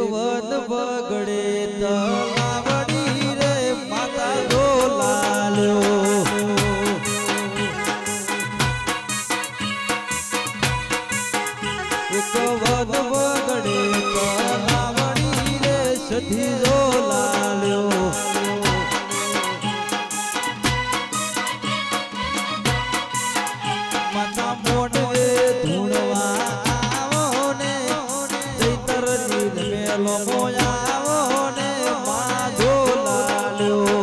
One બગડે તલાવડી રે માતા ઝોલાલ્યો એક વન બગડે તલાવડી રે સધી ઝોલાલ્યો માતા મોઢે ધૂણવા આવો ને ચૈતર નીલ મેલો મોયાવો ને મા ઝોલાલ્યો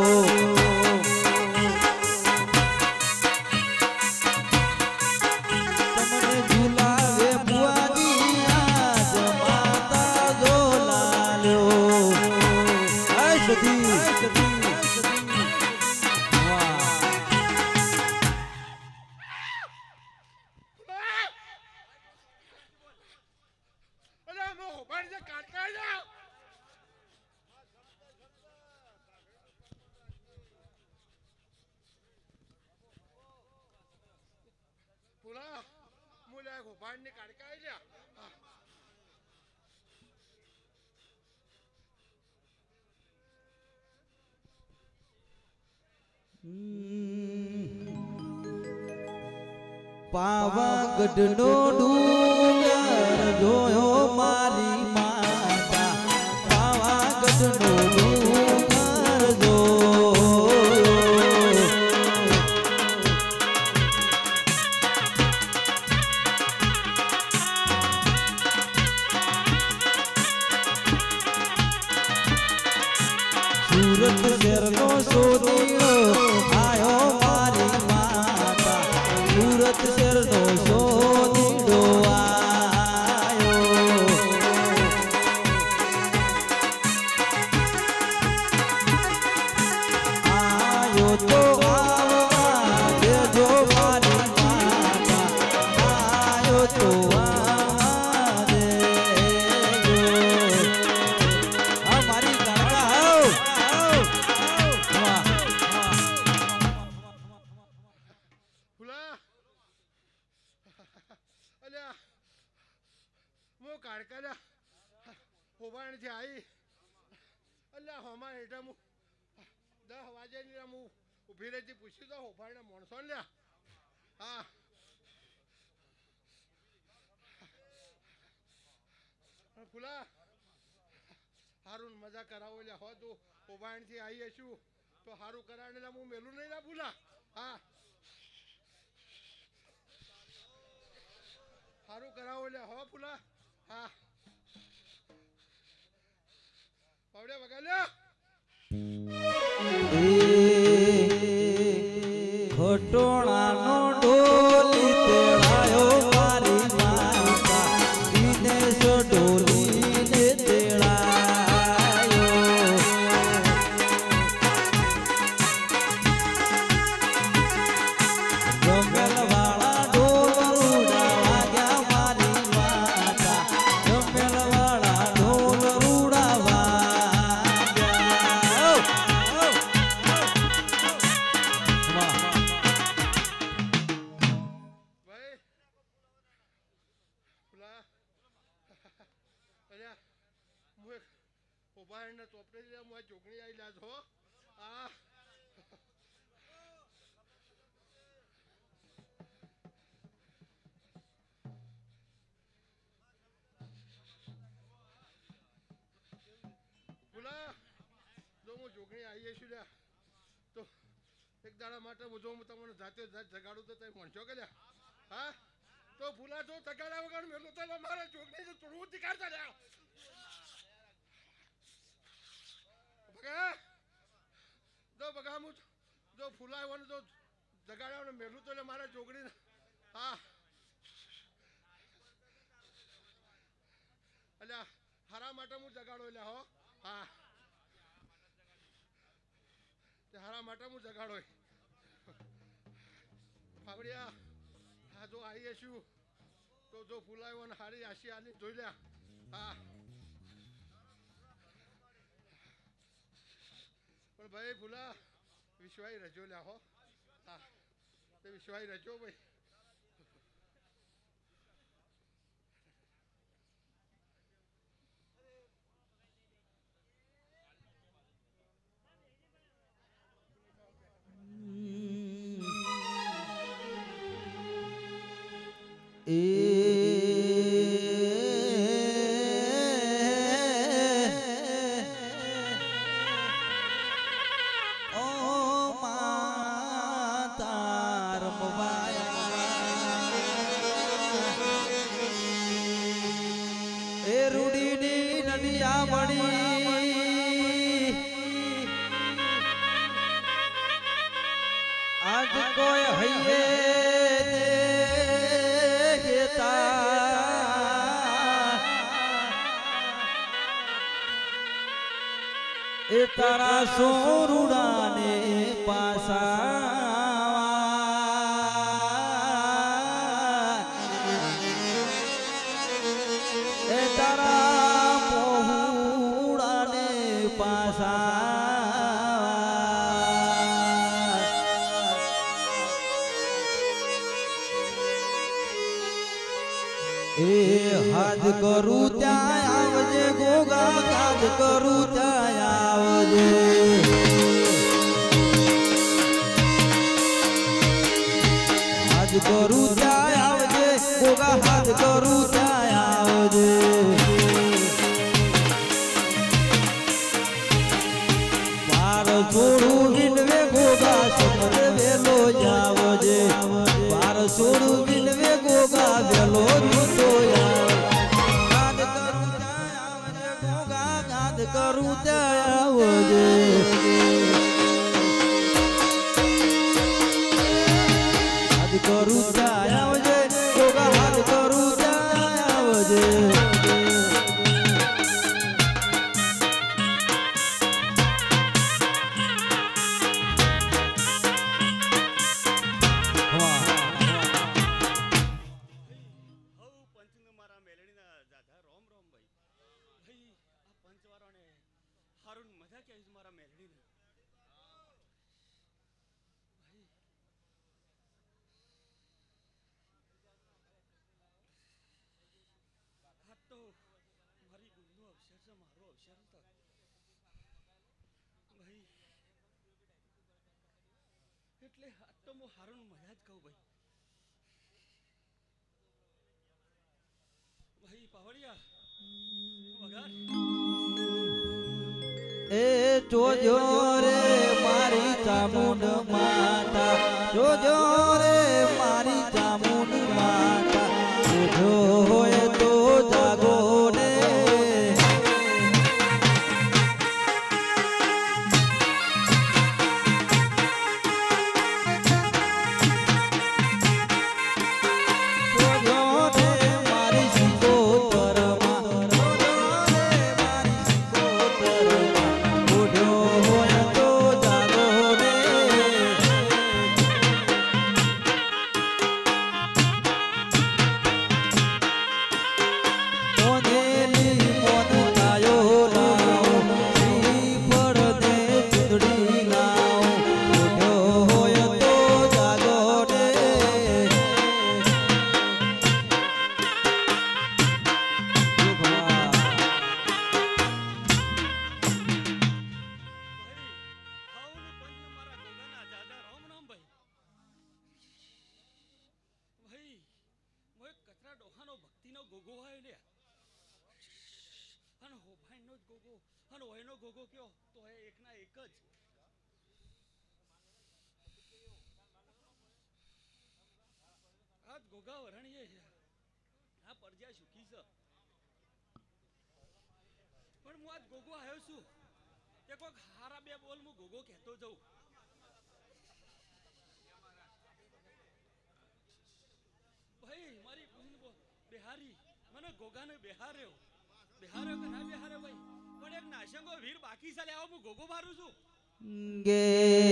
તમને ઝુલાવે બુઆજી આજ માતા ઝોલાલ્યો આ સધી પાવાગઢનો ડુંગર જોયો મારી માતા પાવાગઢનો ડુંગર જોયો સુરત શહેરનો સોનીઓ આયો મારી માતા સુરત શહેરનો સોનીડો આયો આયો તો આવવા દેજો મારી માતા આયો તો આવવા દેજો આ મારી કાકા આવ હારું મજા કરાવો લે હો તું ઉભાણ થી આવી હશું તો હારું કરાને હું મેલું નહીં ના ભૂલા હા હારું કરાવો લે હો ભૂલા હા પાવડે વગાડ્યા ખટોણાનો ડોલી તેડાયો મારી માતા દિનેશ ડોલીને તેડાયો જમેલવાળા ઢોલ રૂડા વાગ્યા મારી માતા જમેલવાળા ઢોલ રૂડા વાગ્યા ચોકડી આવી લા છો આ બોલા જો હું જોગણી આવી છું લ્યા તો એક દાડા માટે જો હું તમને જાતે જગાડું તો તમે મળશો કે લ્યા હા તો ભૂલા જો જગાડ્યા વગર મેલું તો મારે જોગણી થોડું દીકારતા લ્યા જો બગા હું જો ફૂલાયો ને જો જગાડ્યા ને મેલું તો એટલે મારે જોગડી હા એટલે હારા માટે હું જગાડો એટલે હો હા હારા માટે હું જગાડો ફાવડિયા હા જો આવીએ છું તો જો ફૂલાયો ને હારી આશી આલી જોઈ લ્યા હા પણ ભાઈ ફૂલા વિશ્વાઈ રજો લ્યા હો હા તે વિશ્વાઈ રજો ભાઈ आज कोई हइये देता ए तारा सोरुड़ा ने पासा ए तारा पोहुड़ा ने पासा ए हाथ करू ત્યાં આવજે ગોગા હાથ કरू ત્યાં આવજે હાથ કरू ત્યાં આવજે ગોગા હાથ કरू ત્યાં આવજે પાર છોડું વિનવે ગોગા સમર વેલો જાવજે પાર છોડું વિનવે ગોગા વેલો કરું ત્યાં આવજે હાથ કરું ત્યાં આવજે ગોગા હાથ કરું ત્યાં આવજે એટલે આ તો હું હારું મજા જ કહું ભાઈ પાવડિયા વગાર એ જોજો રે મારી ચામુંડ માતા જોજો રે મારી ચામુંડ માતા જોજો હોય તો જાગો ને ગોગો કયો તો એ એકના એક જ આજ ગોગા વરણીએ આ પરજા સુખી છે પણ હું આજ ગોગો આવ્યો છું તે કોઈક હારા બે બોલ હું ગોગો કહેતો જઉં ભાઈ મારી બિહારી મને ગોગાને બિહાર્યો બિહાર્યો કે ના બિહાર્યો ભાઈ પણ એક નાશંગો વીર બાકી ચાલે આવો હું ગોગો મારું છું ગે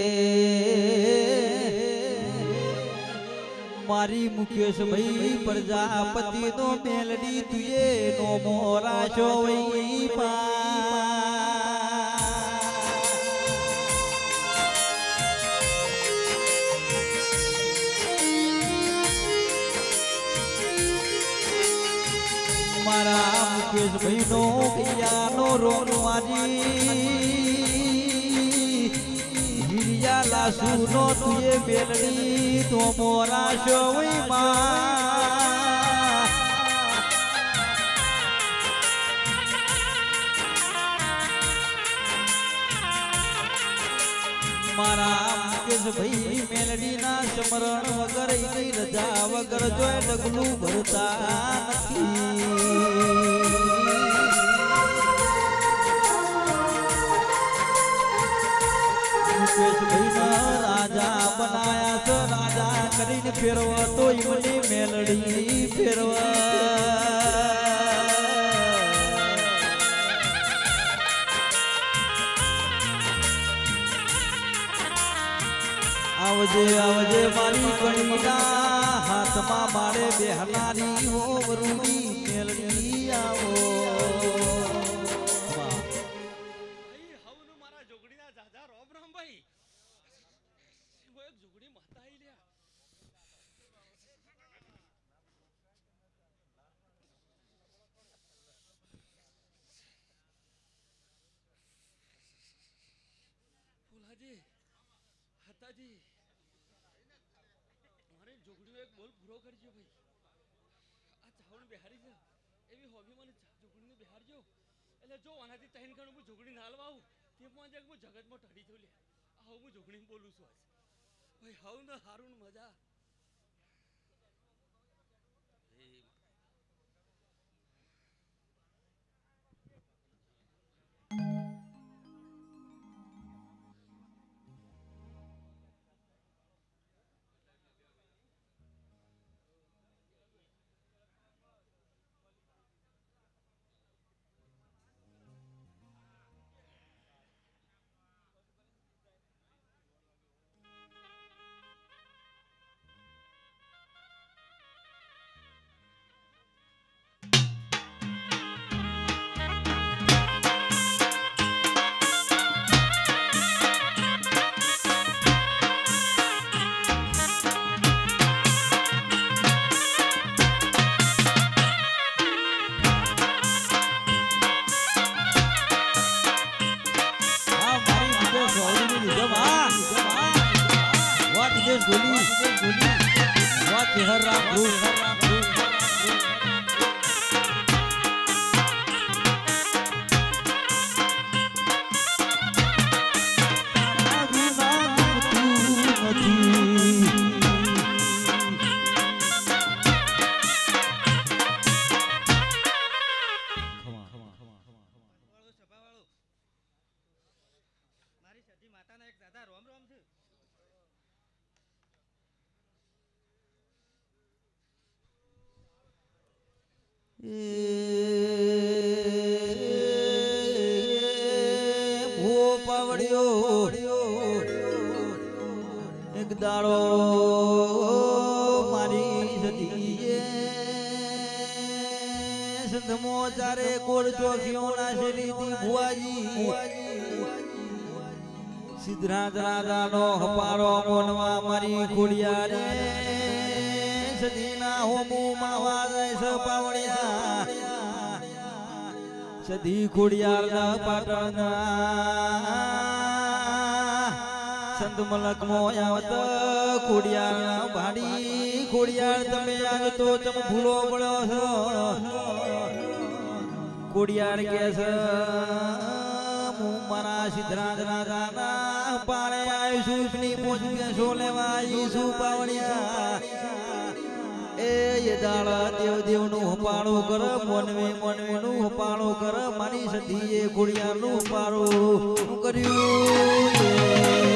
મારી મુકેશ ભાઈ પ્રજાપતિ નો મેલડી તુએ નો મોરા છો વઈ મારા મુકેશ ભાઈ નો કિયાનો રોનવાજી હિરિયા લાસુ નો તુએ મેલડી તો મોરા શોઈ માં મારા મુકેશભાઈ મેલડીના સમરણ વગર એની રજા વગર જોય ડગલું ભરતા નથી. મુકેશભાઈ રાજા બનાયા છે, રાજા કરીને ફેરવા તો મને મેલડી ફેરવા. આવજે આવજે મારી કણીના હાથમાં મારે બેહનારી હો વરુડી મેલડી આવો. ભાઈ હવનું મારા જોગડીના જાજા રોમ રોમ ભાઈ. ઓ એક જોગડી માતા આઈ લ્યા. ફૂલાજી હતાજી મારે જોગડીનો એક બોલ પૂરો કરજો ભાઈ. આ ચાવણ બિહારી છે એવી હોબી મને જોગડીને બિહારજો એટલે જો આનાથી તૈન ગણું હું જોગડી ના હાલવા આવું તે પણ હું જગતમાં ઢળી થયું લે. આવું હું જોગડીને બોલું છું આજ ભાઈ. હાવ ને હારું ને મજા. એક દાડો મારી સતી સંધમો ચારે કોડ ચોકીઓ ના શેરીથી ભુવાજી સિદ્ધરાજ રાજાનો હપારો મોનવા મારી ખોડિયા રે સદીના હોમું માવા જાય છે પાવડિયા. સદી ખોડિયારના પાટણના સંત મલક મોયાવત ખોડિયાર ભાડી ખોડિયાર તમે આજ તો તમે ભૂલો પડો છો. ખોડિયાર કે છે હું મારા સિદ્ધરાજ રાજાના પાળે આવીશું ની પોચ કેસો લેવા આવીશું પાવડિયા. એ દાડા દેવ દેવ નું હપાળો કર મોનવે મોનવે નું હપાળો કર મારી સધી એ ખોડિયાર નું હપાળો કર્યું.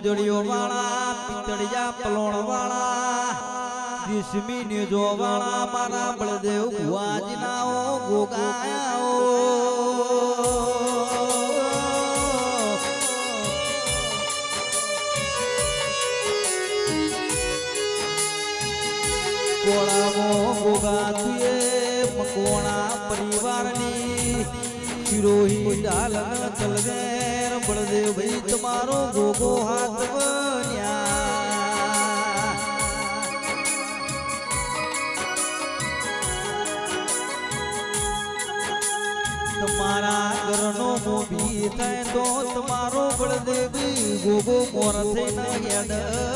મોજડીઓ વાળા પિતળિયા પલોણ વાળા રેશમી ને જો વાળા મારા બળદેવ ભુવાજીનાઓ ગોગાયાઓ કોળામો ગોગાતીએ મકોણા પરિવારની શિરોહી ડાલ ચલવેર બળદેવ ભાઈ તમારો ગોગો હાથ બન્યા તમારા ઘરનો મોભી થાય તો તમારો બળદેવ ગોગો મોર થઈને હેડ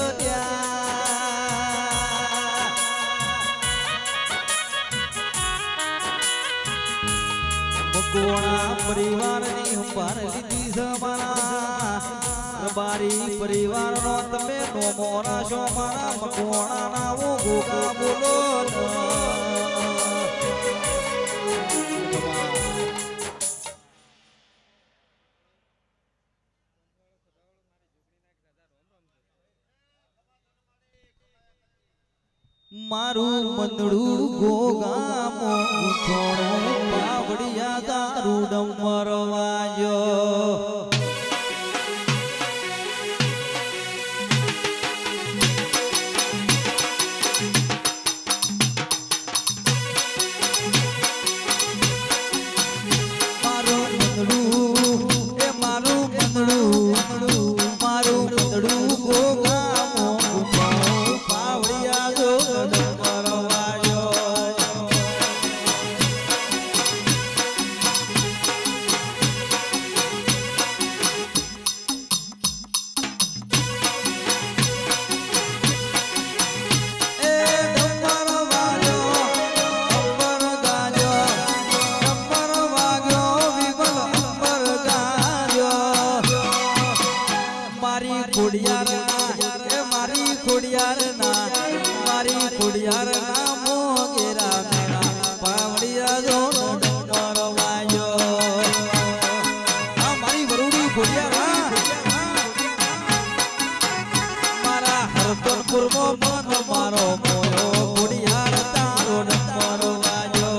કોણા પરિવારની સંભાળ લીધી છે મારા રબારી પરિવારનો તમે નોમો રાશો મારા મકોણા નાવો ગોગા બોલો મારું મંદડું ગોગામો થોડું પાવડિયા દારૂ ડમર વાજો મારું મંદડું ગોગામો મારી ખોડિયાર ના મોગેરા મેરા પાવડિયા જો ડમર વાજો આ મારી વરુડી ખોડિયાર મારા હરતનપુર મન મારો મોયો ખોડિયાર તારો ડમર વાજો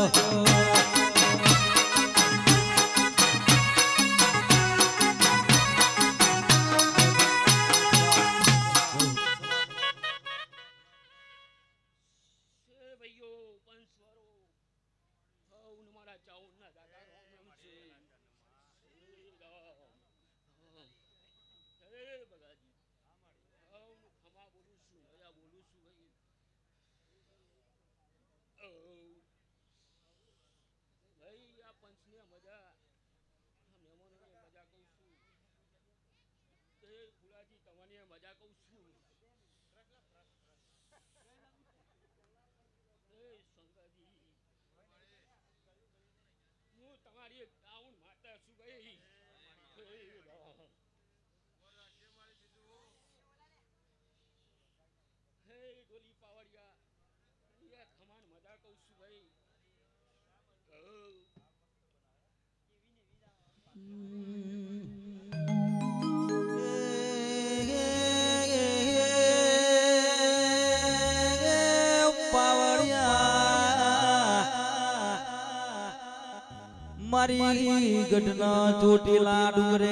મારી ઘટના ચોટીલા ડુંગરે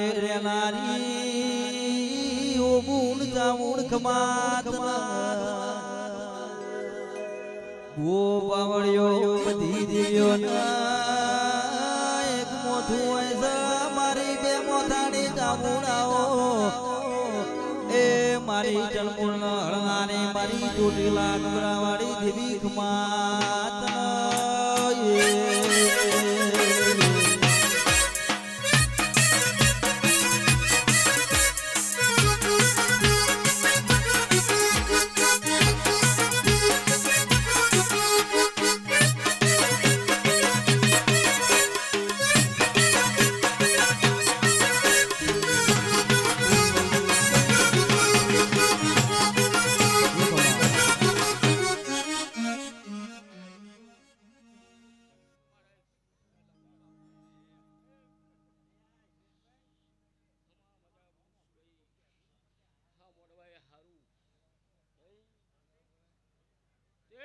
રેનારી ઓ મૂળ જામુણ ખમાત ગો પાવળિયો બધી દેવ્યો એક મોથું હોય મારી બે મોથાની જામુણાઓ એ મારી ચલમુણ હળનારી મારી ચોટીલા ડુંગરાવાળી દેવી ખમાત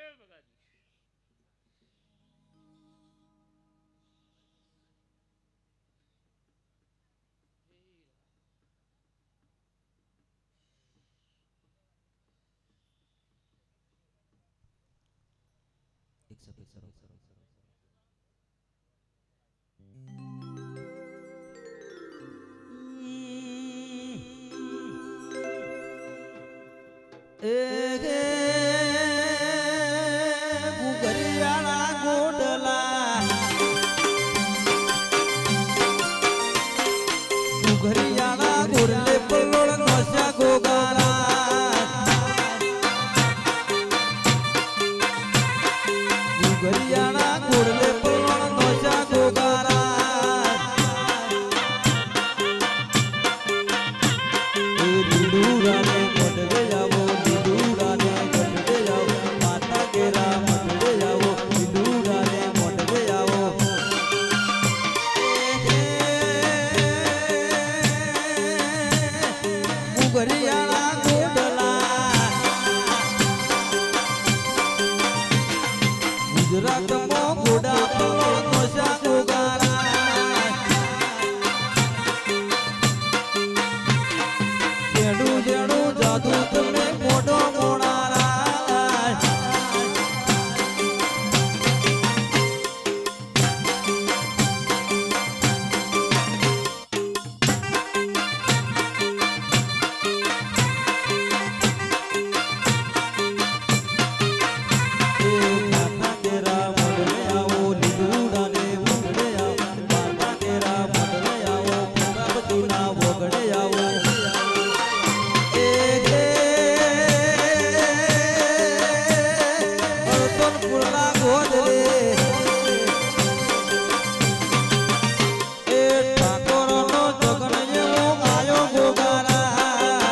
બગાજી એક સફેદ સરો ગુગરિયાળા ગોડલા ગુગરિયાળા ગોડલે પલોળ નોશા ગોગારા ગુગરિયાળા ગોડલે પલોળ નોશા ગોગારા એ લીલુરાને ગઢવે આવો લીલુરાને ગઢવે આવો માતા કેરા મઢવે આવો લીલુરાને મઢવે આવો ગુગરિયાળા ગોડલા ગુજરાતમાં ગોડા પલોળ નોશા ગોગારા જેડું જેડું જાદુ તમને મોઢો મોણારા માતા કેરા મોઢવે આવો લીલુડાને મોઢવે આવો માતા કેરા મોઢવે આવો પ્રતાપતીના વગડે આવો પુરલા ગોદરે એ ઠાકોરનો જગણ જેવો આયો ગોગારા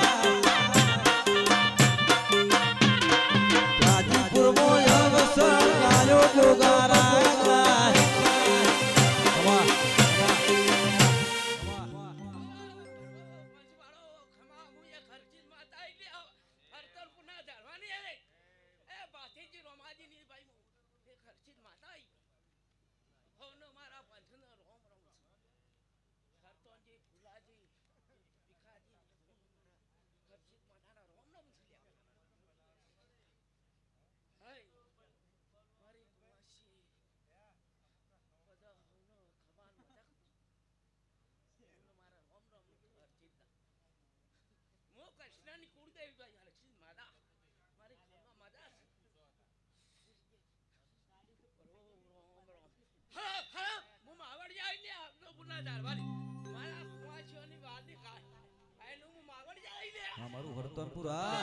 રાજીપુરમાં અવસર આયો ગોગારા કૃષ્ણની કુળદેવી ભાઈ હરસિદ્ધ માતા મારી ઘરમાં માતા હા હા હું માવડી આવીને આપનો પુના જાળવાની મારા કુવાસીઓની વારની કાય આનું હું માવડી આવીને હા મારું હરતનપુરા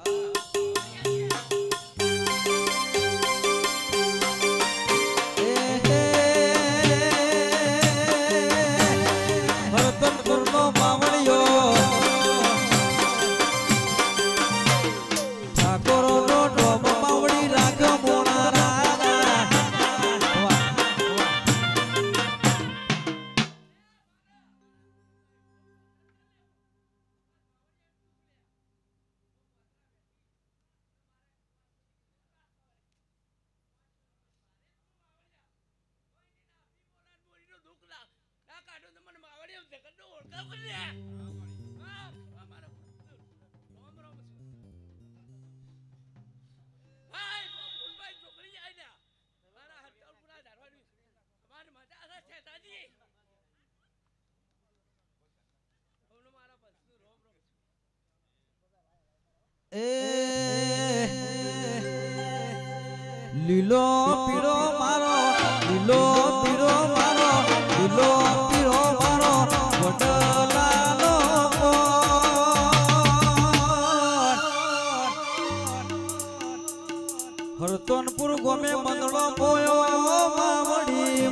હરતનપુરનો માવડિયો ઠાકોરનો ડોમ માવડી રાખ્યો મોણારા લીલો પીળો મારો લીલો પીળો મારો લીલો પીળો મારો વડલાનો હરતનપુર ગોમે મંદળો બોયો માવડી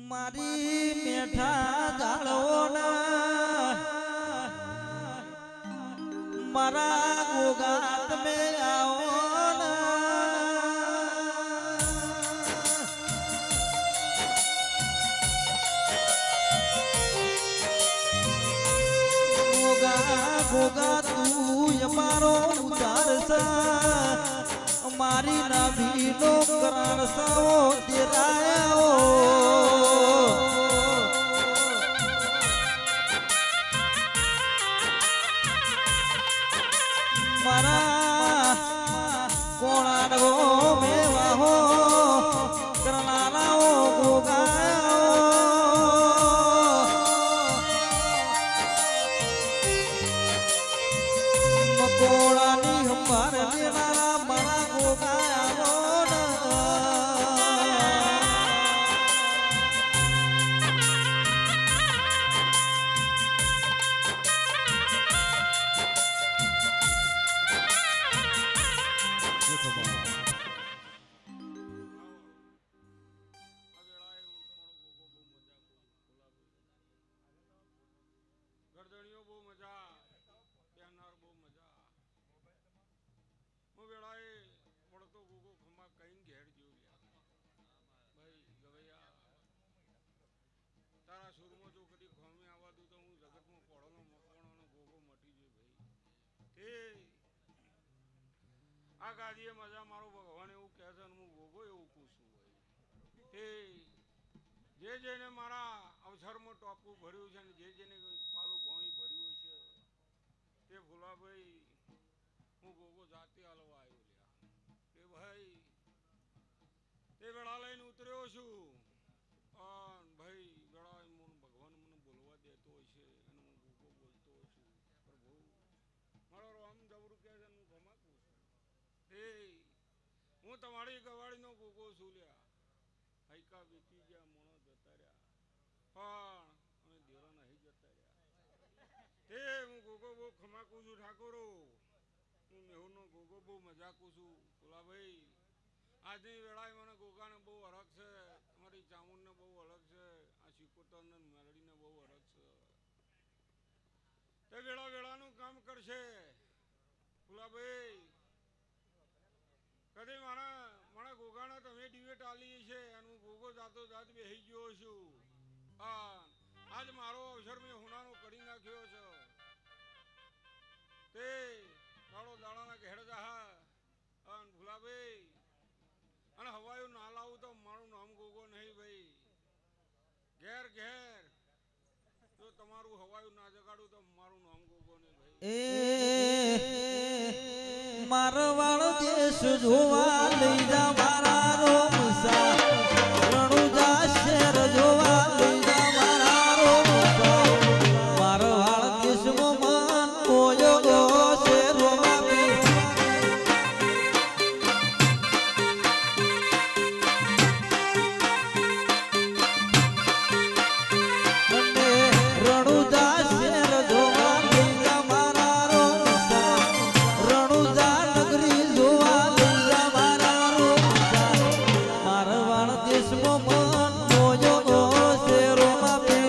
મારી મેઠા જાળવોના મારા ગોગાત મે આવો ગોગા ગોગા તું અમારો ઉતાર સા મારી નાભીનો કરાર સાઓ તેરાયો મારા કોણાનો મેવાહો કરનારાઓ ગોગાયો મકોડાની હંભાર લેનારા મારા ગોગાયો ગરદણીઓ બહુ મજા પ્યાનાર બહુ મજા હું વેળાએ પડતો ગોગો ખમા કઈ ઘેર જેવું ભાઈ ગવૈયા તારા સુરમાં જો કદી ખોમી આવવા દઉં તો હું જગતમાં પડવાનો મકવાણોનો ગોગો મટી ગયો ભાઈ આ ગાદીએ મજા મારો ભગવાન એવું કહે છે હું ગોગો એવું કહું છું ભાઈ જે જેને મારા અવસરમાં ટોપું ભર્યું છે ને જે જેને પાલું પાણી ભર્યું છે તે ભોલાભાઈ હું ગોગો જાતે હાલવા આવ્યો લ્યા તે ભાઈ તે વેળા લઈને ઉતર્યો છું ભાઈ વેળા ભગવાન મને બોલવા દેતો હશે અને હું ગોગો બોલતો છું પ્રભુ મારો રામ જબરું કહે છે હું ધમાકું છું હું તમારી ગવાડીનો ગોગો છું લ્યા હૈકા વીતી ગયા મોણો જતા રહ્યા પણ અમે દેરા નહીં જતા રહ્યા હું ગોગો બહુ ખમાકું છું ઠાકોરો હું મેહુનો ગોગો બહુ મજાકું છું ભોલાભાઈ આજની વેળાએ મને ગોગાને બહુ અરગ છે તમારી ચામુંડને બહુ અલગ છે આ શિકોતરને મેલડીને બહુ અરગ છે તે વેળા વેળાનું કામ કરશે ભોલાભાઈ કદી મારા ગોગાના તમે ડિવેટ આલી છે અને હું ગોગો જાતો જાત બેહી ગયો છું આજ મારો અવસર મેં હુનાનો કરી નાખ્યો છે તે દાડો દાડાના ઘેર જાહા અને ભૂલાભાઈ અને હવાયું ના લાવું તો મારું નામ ગોગો નહીં ભાઈ ઘેર ઘેર જો તમારું હવાયું ના જગાડું તો મારું નામ ગોગો નહીં ભાઈ મારવાડ દેશ જોવા લઈ જા મારા રોમસા રણુજા શહેર જોવા લઈ જા મારા રોમસા મારવાડ દેશમાં મન કોયો છે રોમાપી મને રણુજા શહેર જોવા લઈ જા મારા રોમસા રણુજા નગરી જોવા લઈ જા મારા રોમસા મારવાડ દેશમાં મન કોયો છે રોમાપી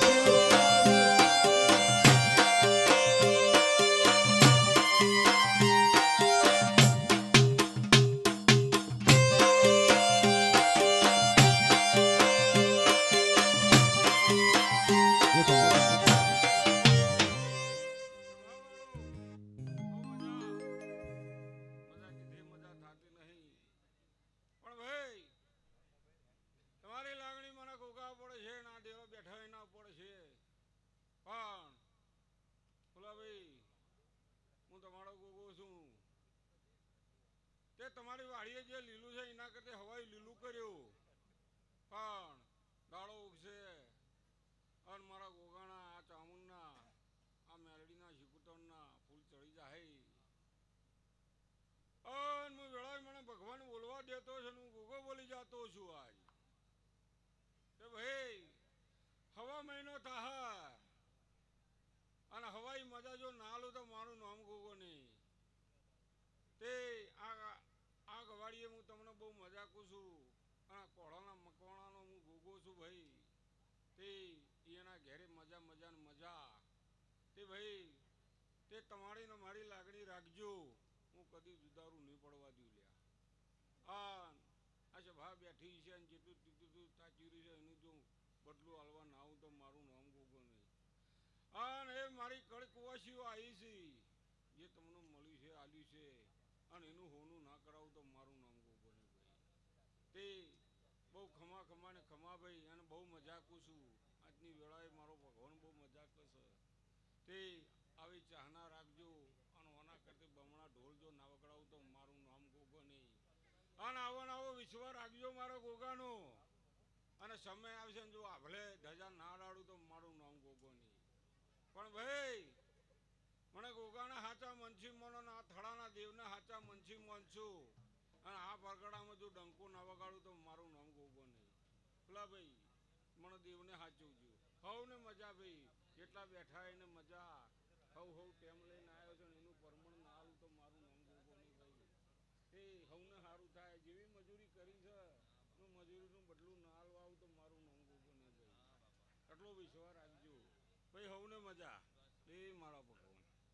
તમારી લાગણી મને ગોગા પડે છે ના દેવા બેઠા ના પડે છે પણ ભોલાભાઈ હું તમારો ગોગો છું તે તમારી વાડીએ જે લીલું છે એના કરતા હવાઈ લીલું કર્યું પણ દાડો ઉગશે અને મારા ગોગાના આ ચામુંડના આ મેલડીના શિકુતરના ફૂલ ચડી જાય અને હું વેળાએ મને ભગવાન બોલવા દેતો છે હું ગોગો બોલી જતો છું આજ કે ભાઈ હવા મહિનો થાહા અને હવાઈ મજા જો ના લો તો મારું નામ ગોગો નહીં તે આ ગવાડીએ હું તમને બહુ મજાકું છું અને કોળાના મકવાણાનો હું ગોગો છું ભાઈ તે એના ઘેરે મજા મજા મજા તે ભાઈ તે તમારી ને મારી લાગણી રાખજો હું કદી જુદારું નહીં પડવા દઉં લ્યા આ સભા બેઠી છે અને જેટલું તીધું તાચીર્યું છે એનું જો બદલું હાલવા ના આવું તો મારું નામ ગોગો નહીં અને એ મારી કડકવાસીઓ આવી છે જે તમને મળ્યું છે આલ્યું છે અને એનું હોનું ના કરાવું તો મારું નામ ગોગો નહીં ભાઈ તે બહુ ખમા ખમા ને ખમા ભાઈ અને બહુ મજાકું છું આજની વેળાએ મારો ભગવાન બહુ મજાક કરશે તે આવી ચાહના રાખજો અને ઓના કરતી બમણા ઢોલ જો ના વગડાવું તો મારું નામ ગોગો નહીં અને આવો ને આવો વિશ્વાસ રાખજો મારો ગોગાનો અને સમય આવશે ને જો આભલે ધજા ના ડાળું તો મારું નામ ગોગો નહીં પણ ભાઈ મને ગોગાના હાચા મનસી મોનો આ થડાના દેવના હાચા મનસી મોન છું અને આ પરગડામાં જો ડંકો ના વગાડું તો મારું નામ ગોગો નહીં પેલા ભાઈ મને દેવને હાચવજો હવ ને મજા ભાઈ જેટલા બેઠા એને મજા હવ ટેમ લઈને આવ્યો છે ને એનું પરમણ ના આવું તો મારું નામ ગોગો નહીં ભાઈ એ હવને સારું થાય જેવી મજૂરી કરી છે હું મજૂરીનું બદલું ના હાલવા આવું તો મારું નામ ગોગો નહીં ભાઈ એટલો વિશ્વાસ રાખજો ભાઈ હવને મજા એ મારા ભગવાન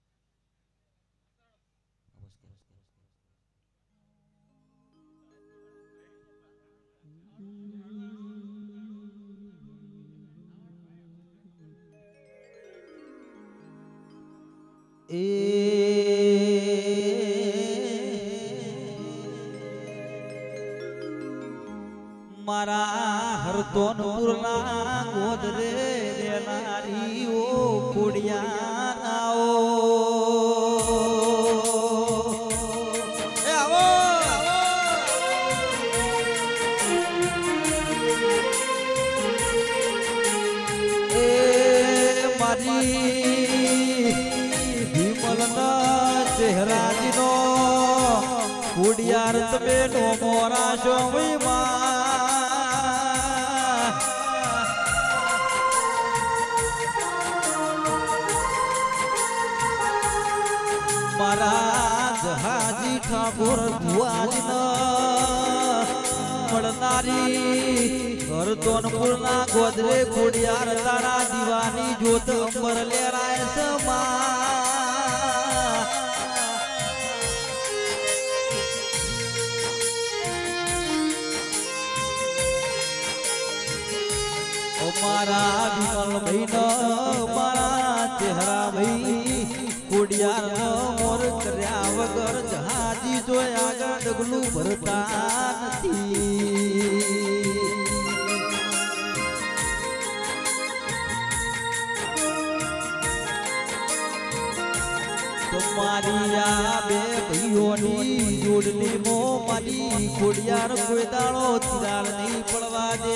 મારા હરતોનપુરના ગોદરે રેલારીઓ ખોડિયા આવો મારી વિમલના ચહેરાજીનો ખોડિયાર તમે નો મોરા છો મારા જહાજી ઠાકોર ભુવાજીના મળનારી હરતોનપુરના ગોદરે ખોડિયાર તારા દીવાની જોત અંબર લેરાય સમા મારા વિમલ ભાઈ નો મારા ચહેરા ભાઈ ખોડિયાર મોર કર્યા વગર જહાજી જોયા આગળ ડગલું ભરતા નથી મારી આ બે ભાઈઓની જોડની મો મારી ખોડિયાર કોઈ દાડો તિરાડ નહીં પડવા દે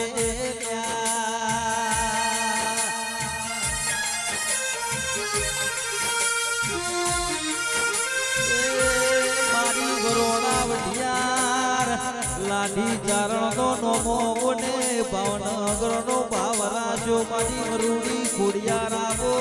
મારી વરોણા વઢિયાર લાઠી ચારણ નો નોમો ને ભાવનગર નો ભાવરા જો મારી વરુણી ખોડિયાર આવો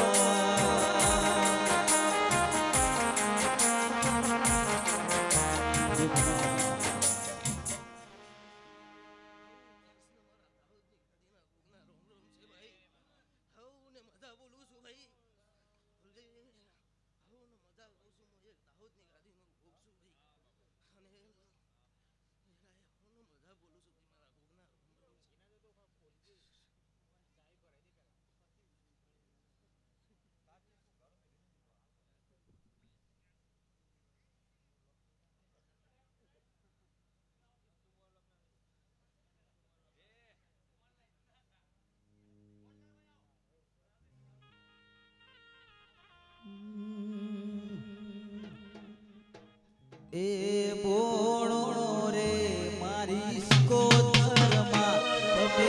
એ બોણો રે મારી સ્કોતરમાં તમે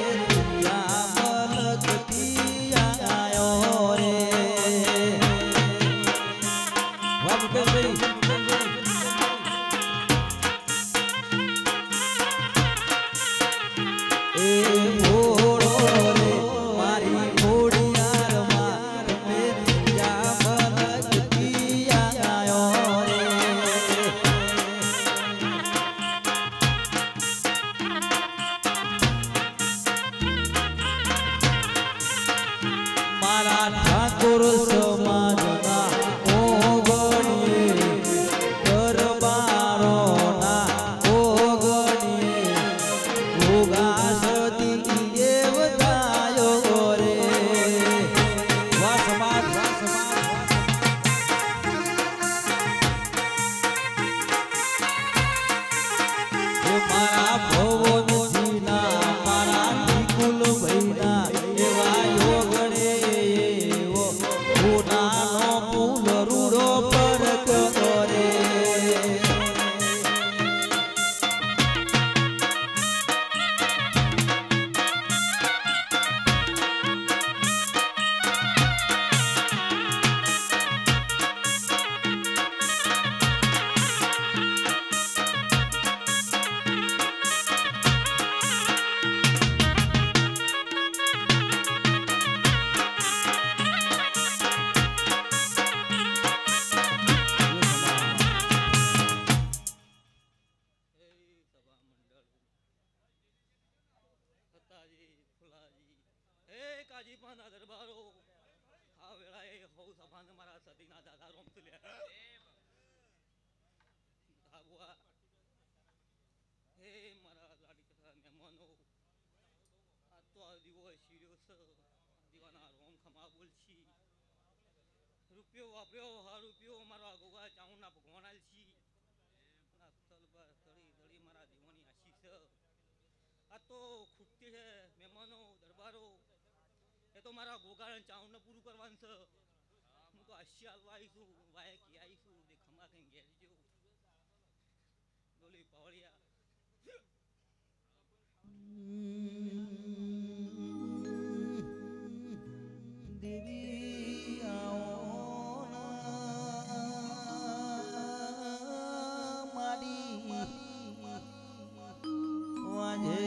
મલકતી આયો રે એ બોણો રે મારી ખોડિયારમાં તમે મલકતી આયો રે સભાના દરબારો આ વેળાએ હો સભાને મારા સતીના દાદા રોમતુલ્યા ભાગવા હે મારા લાડીકા મહેમાનો આ તો આ દીવો શીર્યો છે દીવાના રોમ ખમા બોલછી રૂપિયો વાપર્યો હા રૂપિયો મારા ગોગા ચાઉના ભગવાન આલછી ના તલબા તળી તળી મારા દીવાની આશી છે આ તો ખૂટતી છે મહેમાનો દરબારો એ તો મારા ગોગાળન ચાઉને પૂરું કરવાનું છે હું તો આશી હાલવા આવીશું વાય કી આવીશું તે ખમા કઈ ઘેરજો ડોલી પાવળિયા દેવી આવો મારી વાજે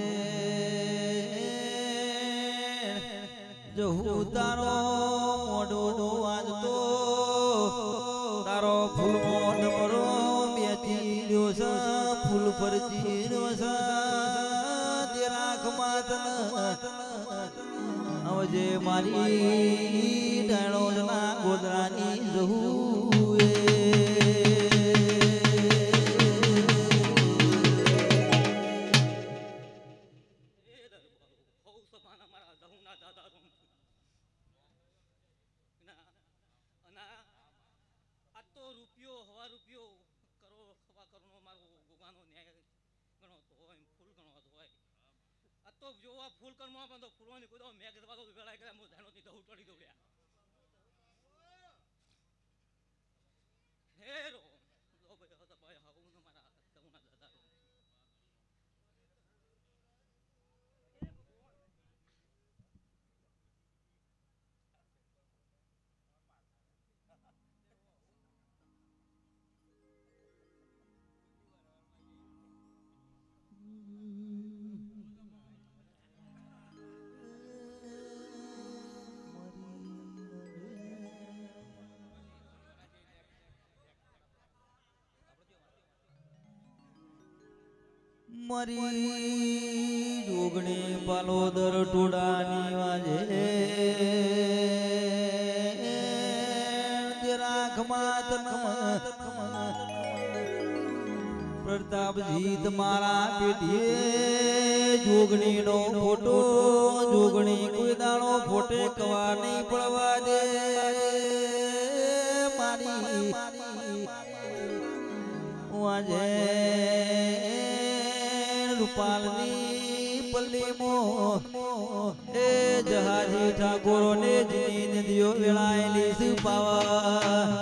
જહુ તારો મોઢો વાજતો તારો ફૂલ મોઢ મરો બેતી રહ્યો છે ફૂલ પરથી રહ્યો છે તે રાખ માતન અવજે મારી ડાળો ના ગોદરાની જહુ જોવા ફૂલ કરવા પણ તો ફૂલવાની કોઈ તો મેઘ દવા તો વેળા કરે હું ધાનો થી દહુ ટળી દઉં હેરો લો ભાઈ હતા ભાઈ હાઉ ન મારા દહુના દાદા મારી જોગણી પાલોદર ટોડાની વાજે રાખ માતન પ્રતાપજી તમારા પેટીએ જોગણી નો ફોટો જોગણી કોઈ દાણો ફોટે કવા નહીં પડવા દે મારી વાજે રૂપાલની પલ્લીમો એ જહાજી ઠાકોરો ને જીની નદીઓ વેળાયેલી સુપાવા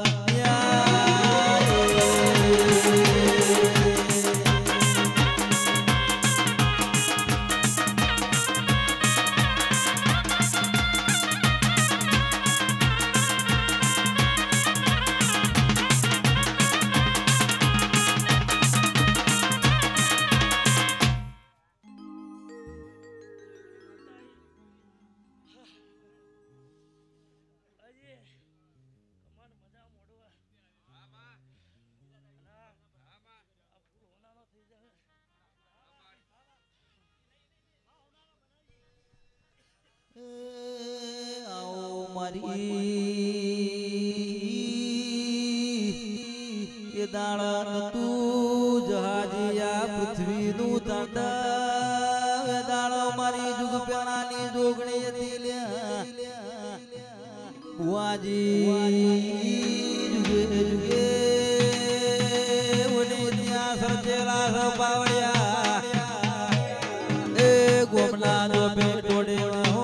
મારી દાણા તું જહાજીયા પૃથ્વીનું તાંડા દાણો મારી જુગ પેણાની જોગણી હતી લ્યા બુઆજી જુગે જુગે ઓલી ત્યાં સચેલા બાવળિયા એ ગોમના જો પેટોડે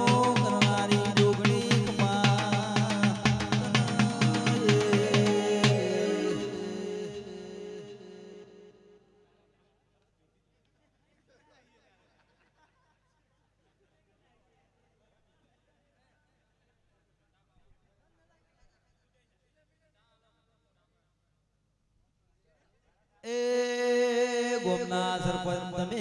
ગોમના સરપંચ તમે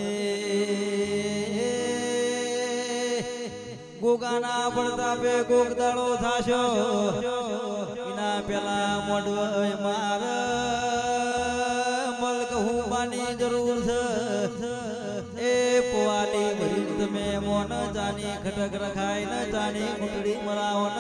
ગોગાના પડતાપે કોક દાડો થાશો એના પેલા મોઢવે માર મલક હુંબાની જરૂર છે એ પોવાલી ભરી તમે ન જાની ખટક રખાય ન જાની કુંડળી મરાવો ન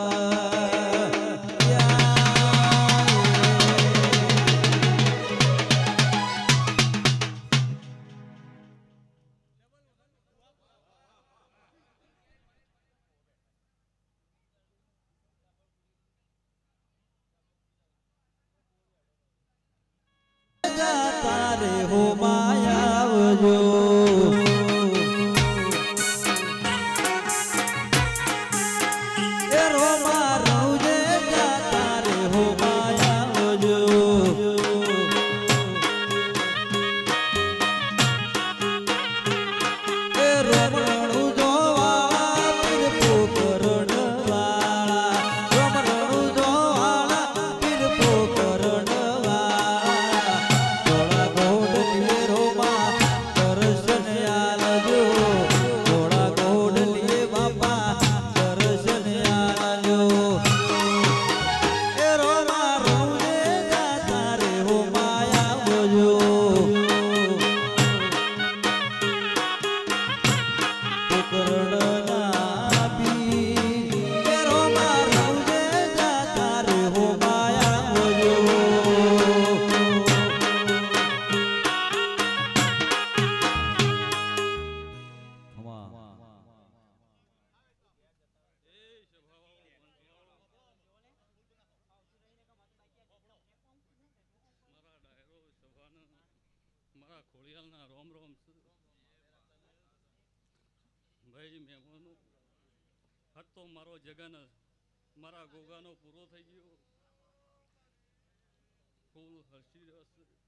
તારે હો માયાવજો એ રોમા રવજે તારે હો માયાવજો એ રમણું જોવા પીર પોકરણ વાળા રમણું જોવા પીર પોકરણ મારા ખોડિયાલના રોમ રોમ ભાઈ મહેમાનો હાથ તો મારો જગન મારા ગોગાનો પૂરો થઈ ગયો ફૂલ હસી રસ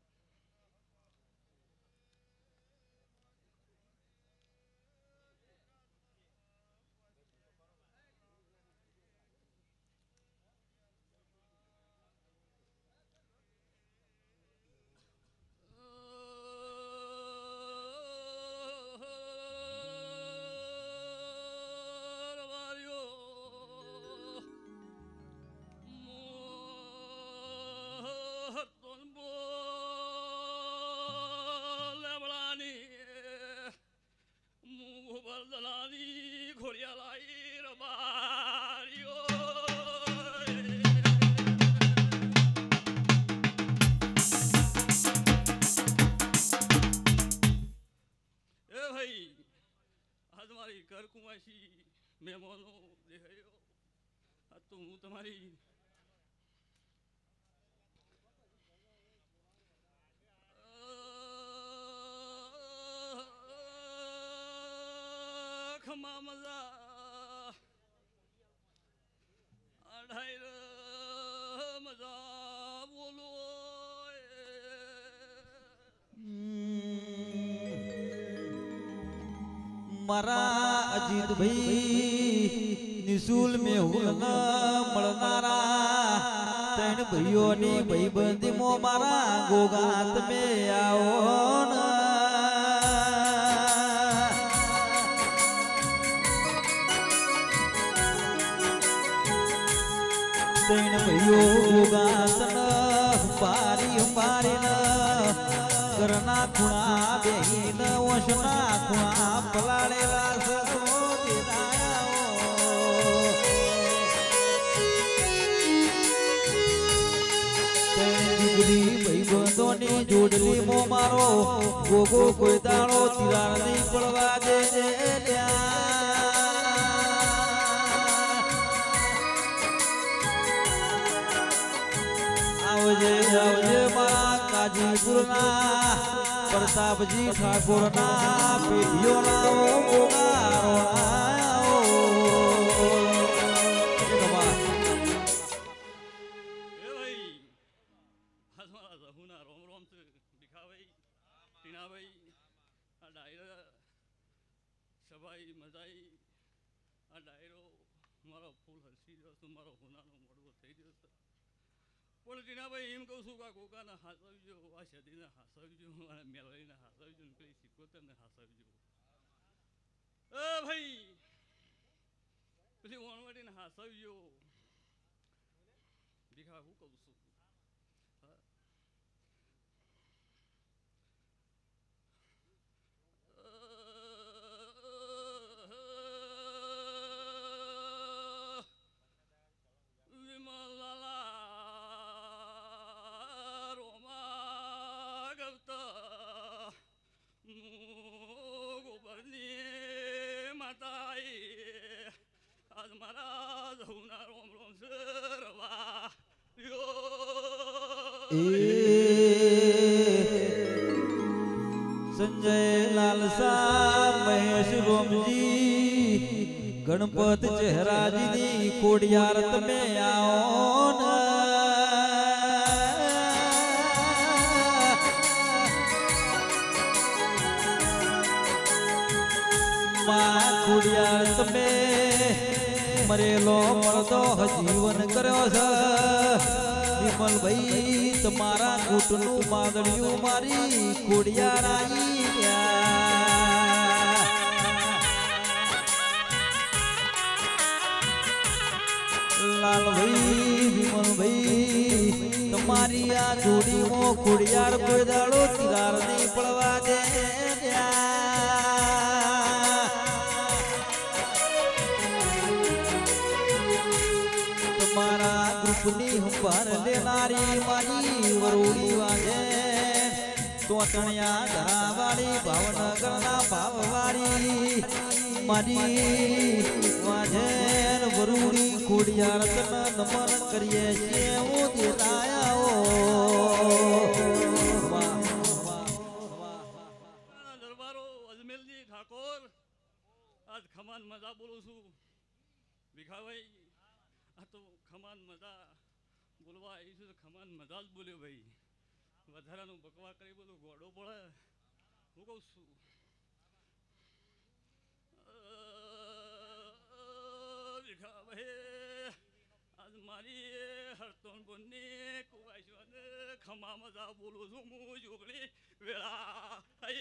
ઘર કુમાસી મહેમાનો દેખાયો આ તો હું તમારી ખમા મજા અઢાઈ મજા બોલો મારા અજીત ભાઈ નિશુલ મેહુલ ન મળનારા ત્રણ ભાઈઓની ભાઈબંધીમાં મારા ગોગાત મે આવો ત્રણ ભાઈઓ ગોગાત ન પારી ન ઘરના ખૂણા બેહીન ઓશના ખૂણા પલાળેલા સસો ભાઈબંધોની જોડલી મો મારો ગોગો કોઈ દાડો તિરાડ નહીં પડવા દે આવજે આવજે મારા કાજીપુરના પ્રતાપજી ઠાકોરના પેઢીઓના રોમ રોમ દિખાભાઈ ટીનાભાઈ આ ડાયરા સભાઈ મજાઈ આ ડાયરો મારો ફૂલ હસી રહ્યો છું મારો હોનાનો મળવો થઈ ગયો છે પણ ટીનાભાઈ એમ કહું છું કે આ ગોગાને હાસવજો આ સદીને હાસવજો અને મેલડીને હાસવજો ને પેલી સિકોતરને હાસવજો ભાઈ પેલી વણવટીને હાસવજો દીખા હું કહું છું મારા જહુના રોમ રોમ સરવા યો સંજય લાલસા મહેશ રોમજી ગણપત ચહેરાજીની કોડિયાર તમે આવો માં કોડિયાર તમે મરેલો મળતો જીવન કર્યો છે વિમલભાઈ તમારા કૂટનું માદળિયું મારી કોડિયાર આવી ગયા લાલભાઈ વિમલભાઈ તમારી આ જોડીમાં કોડિયાર કોઈ દાડો તિરાર નહીં પડવા દે તમારા ગ્રુપની હંભાર લેનારી મારી વરોડી વાગે તોતણિયા ધરાવાળી ભાવનગરના ભાવવાળી મારી વાજેર વરોડી ખોડિયાર તને નમન કરીએ છીએ હું દરબારો અજમેરજી ઠાકોર આજ ખમાન મજા બોલું છું ભીખાભાઈ આ તો ખમાન મજા બોલવા આવી છું તો ખમાન મજા જ બોલ્યો ભાઈ વધારાનું બકવા કરી બધું ગોડો પડે હું કહું છું ભીખાભાઈ આજ મારી હરતોન બોનની કુવાઈશોને ખમા મજા બોલું છું હું જોગણી વેળા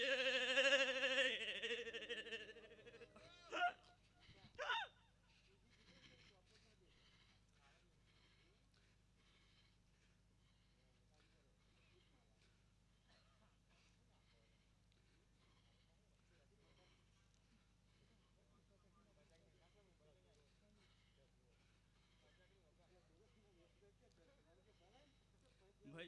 ભાઈ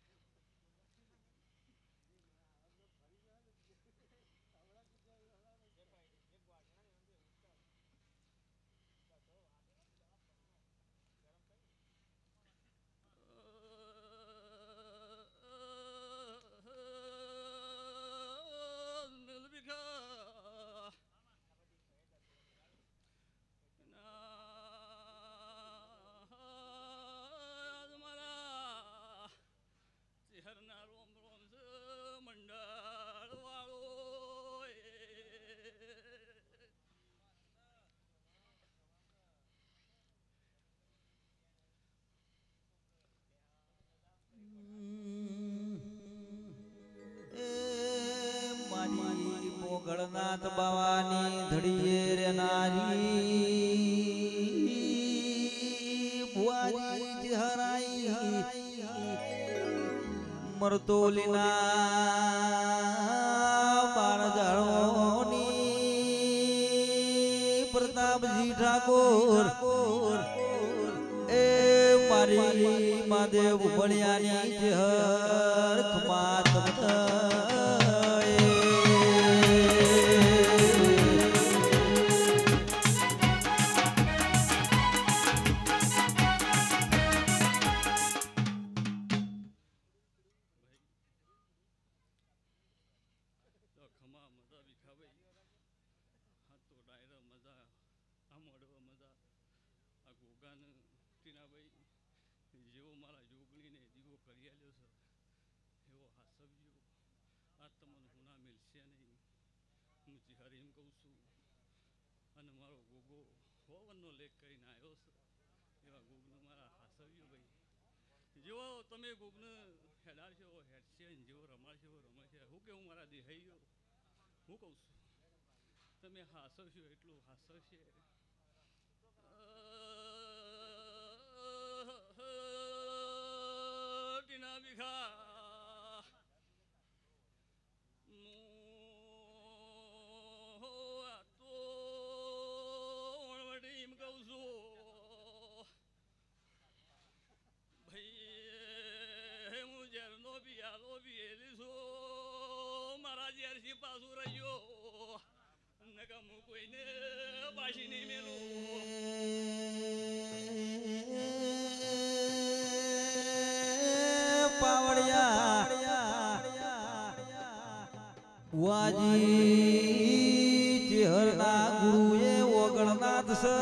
હરના રોમ રોમ મંડળ વાળો મારી મોગળનાથ બાવાની ધડીએ રે નારી બુઆજી હરાઈ મરતોલીના બાળજાળોની પ્રતાપજી ઠાકોર એ મારી મહાદેવ બળિયાની જહર ખમાત ખમા મજા ભીખાભાઈ હા તો ડાયરા મજા આ મોડવા મજા આ ગોગાને ટીનાભાઈ જેવો મારા જોગણીને દીવો કરી આલ્યો છે એવો હાસવ્યો આ તમને હુના મિલશે નહીં હું હરીમ કહું છું અને મારો ગોગો હોવનનો લેખ કરીને આવ્યો છે એવા ગોગને મારા હાસવ્યો ભાઈ જેવો તમે ગોગને હેડાડશો હેડશે જેવો રમાડશો રમાડશે હું કેવું મારા દેહાઈઓ હું કહું છું તમે હાસવશો એટલું હાસવશે ટીના ભીખા તો એમ કહું છું ભાઈ હું ઝેરનો બિયાલો બિયેલી છું મારા ઝેરથી પાછું રહ્યો નકા હું કોઈને પાછી નહીં મેલું વાજી ચેહરના ગુરુએ ઓગણનાથ સ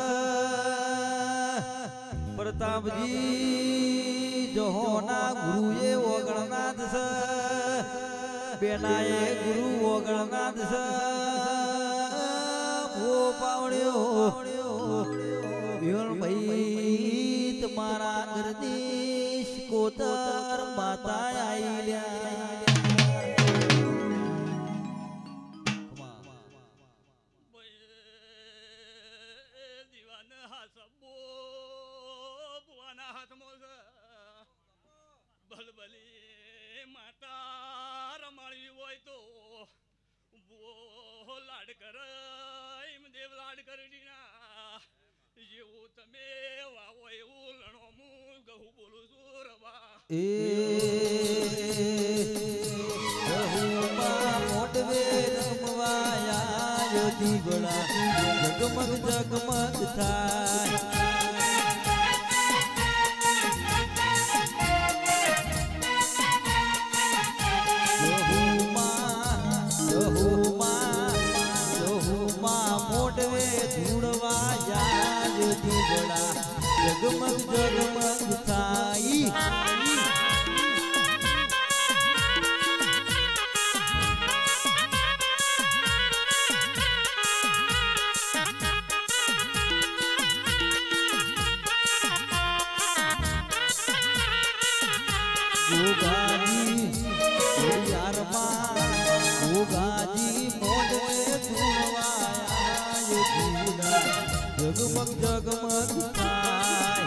પ્રતાપજી જોહોના ગુરુએ ઓગણનાથ સ બેનાએ ગુરુ ઓગણનાથ સ ઓ પાવડ્યો ભાઈ તમારા ગરદીશ કોતર માતા આઈલ્યા ભલભલી માતા રમાડવી હોય તો લાડ કર દેવ લાડ કરડીના જેવું તમે વાવો એવું લણોમું ગહું બોલું છું રવા મોટવે રમવાયા દીવડા જગમગ જગમગ થાય મોટવે ધૂળવા યાદ દીવડા જગમગ જગમગ થાય જગમગ જગમગ થાય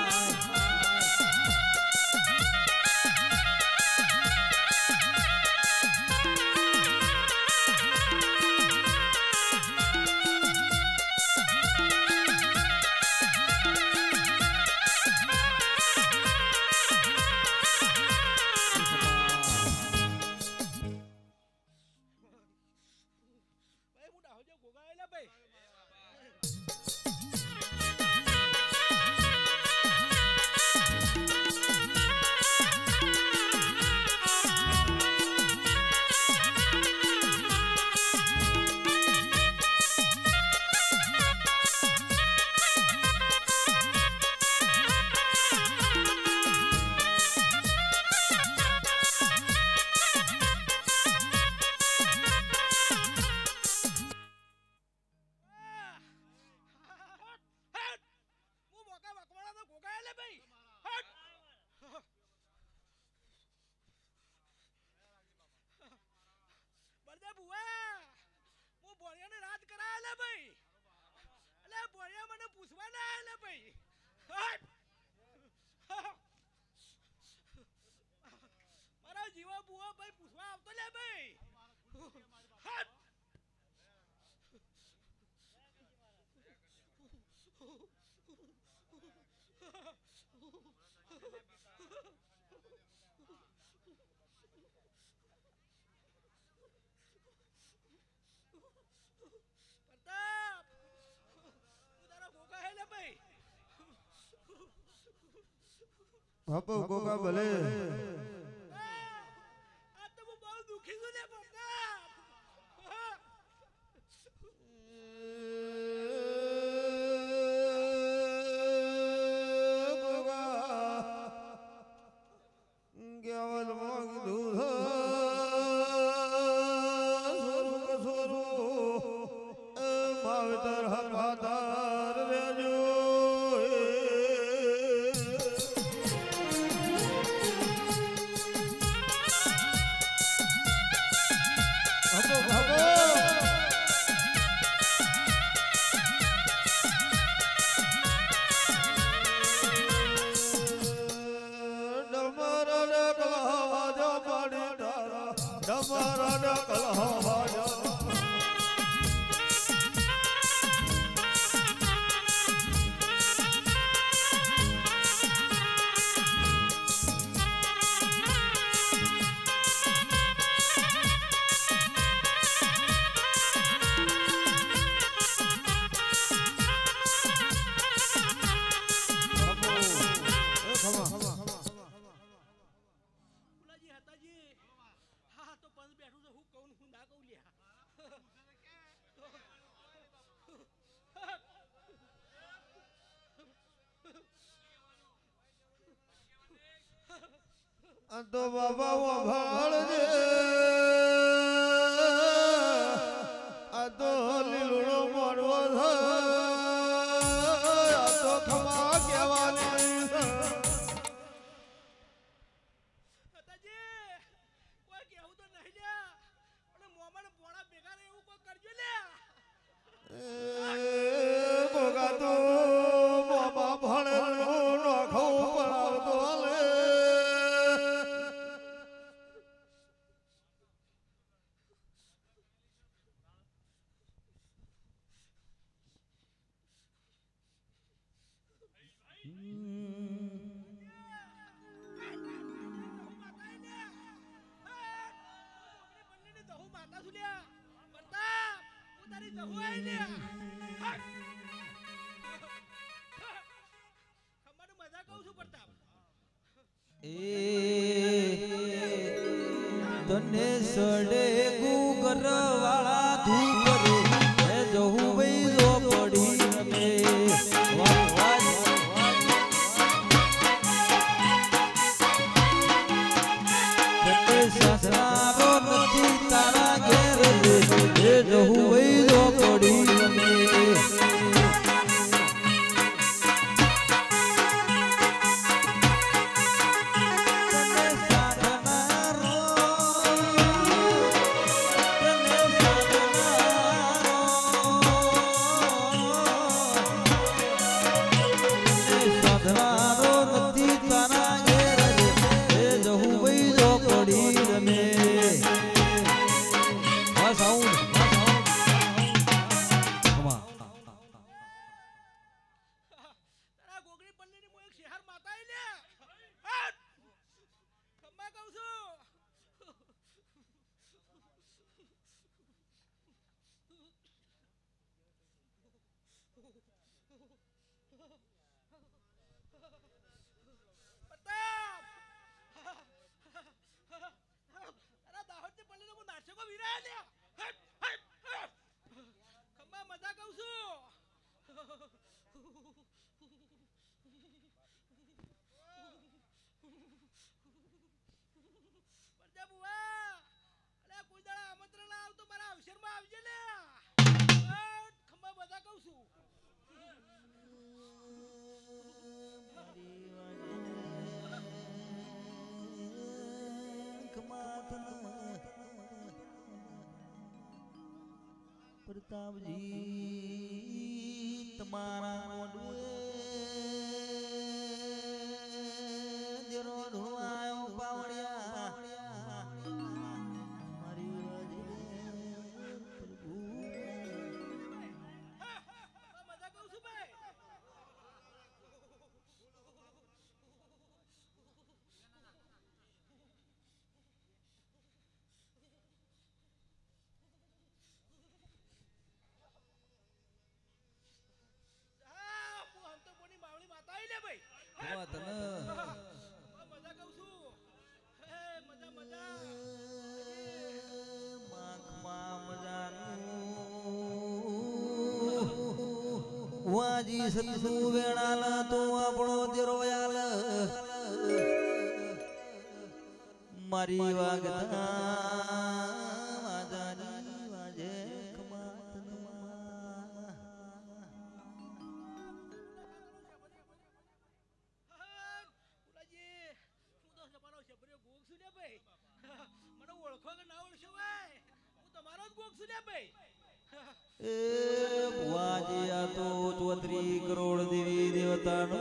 બાપુ ગોગા ભલે આ તો હું બહુ દુખી છું ને પ્રતાપ બેઠું તો બાબા વભાળજે આ તો લીલડો મોડવો છે આ તો ખમા કહેવાની છે. માતાજી કોઈ કેવું તો નહીં લ્યા અને મોમાને પોણા ભેગા રહે એવું કોઈ કરજો લ્યા. ગોગા તો બાબા ભણેલો નોખો પડાવતો લે. તને સડે ગુગર વાળા ધૂપ રે હે જહુ ભાઈ જો પડી રમે વાહ વાહ તને સસરારો નથી તારા ઘેર રે હે જહુ ભાઈ જો પડી રમે પ્રતાપજી તમારા મોઢુએ દેરો ધોવાયો પાવડિયા મારી વાજે પ્રભુ મજા કહું છું ભાઈ. વાજી સતસુ વેણાલા તો આપણો દેરો યાલ મારી વાગતા વાજાની વાજે મને ઓળખો કે ના ઓળખો ભાઈ હું તમારો જ ગોખ છું ને ભાઈ. એ ભુવાજી આ તો 34 કરોડ દેવી દેવતાનો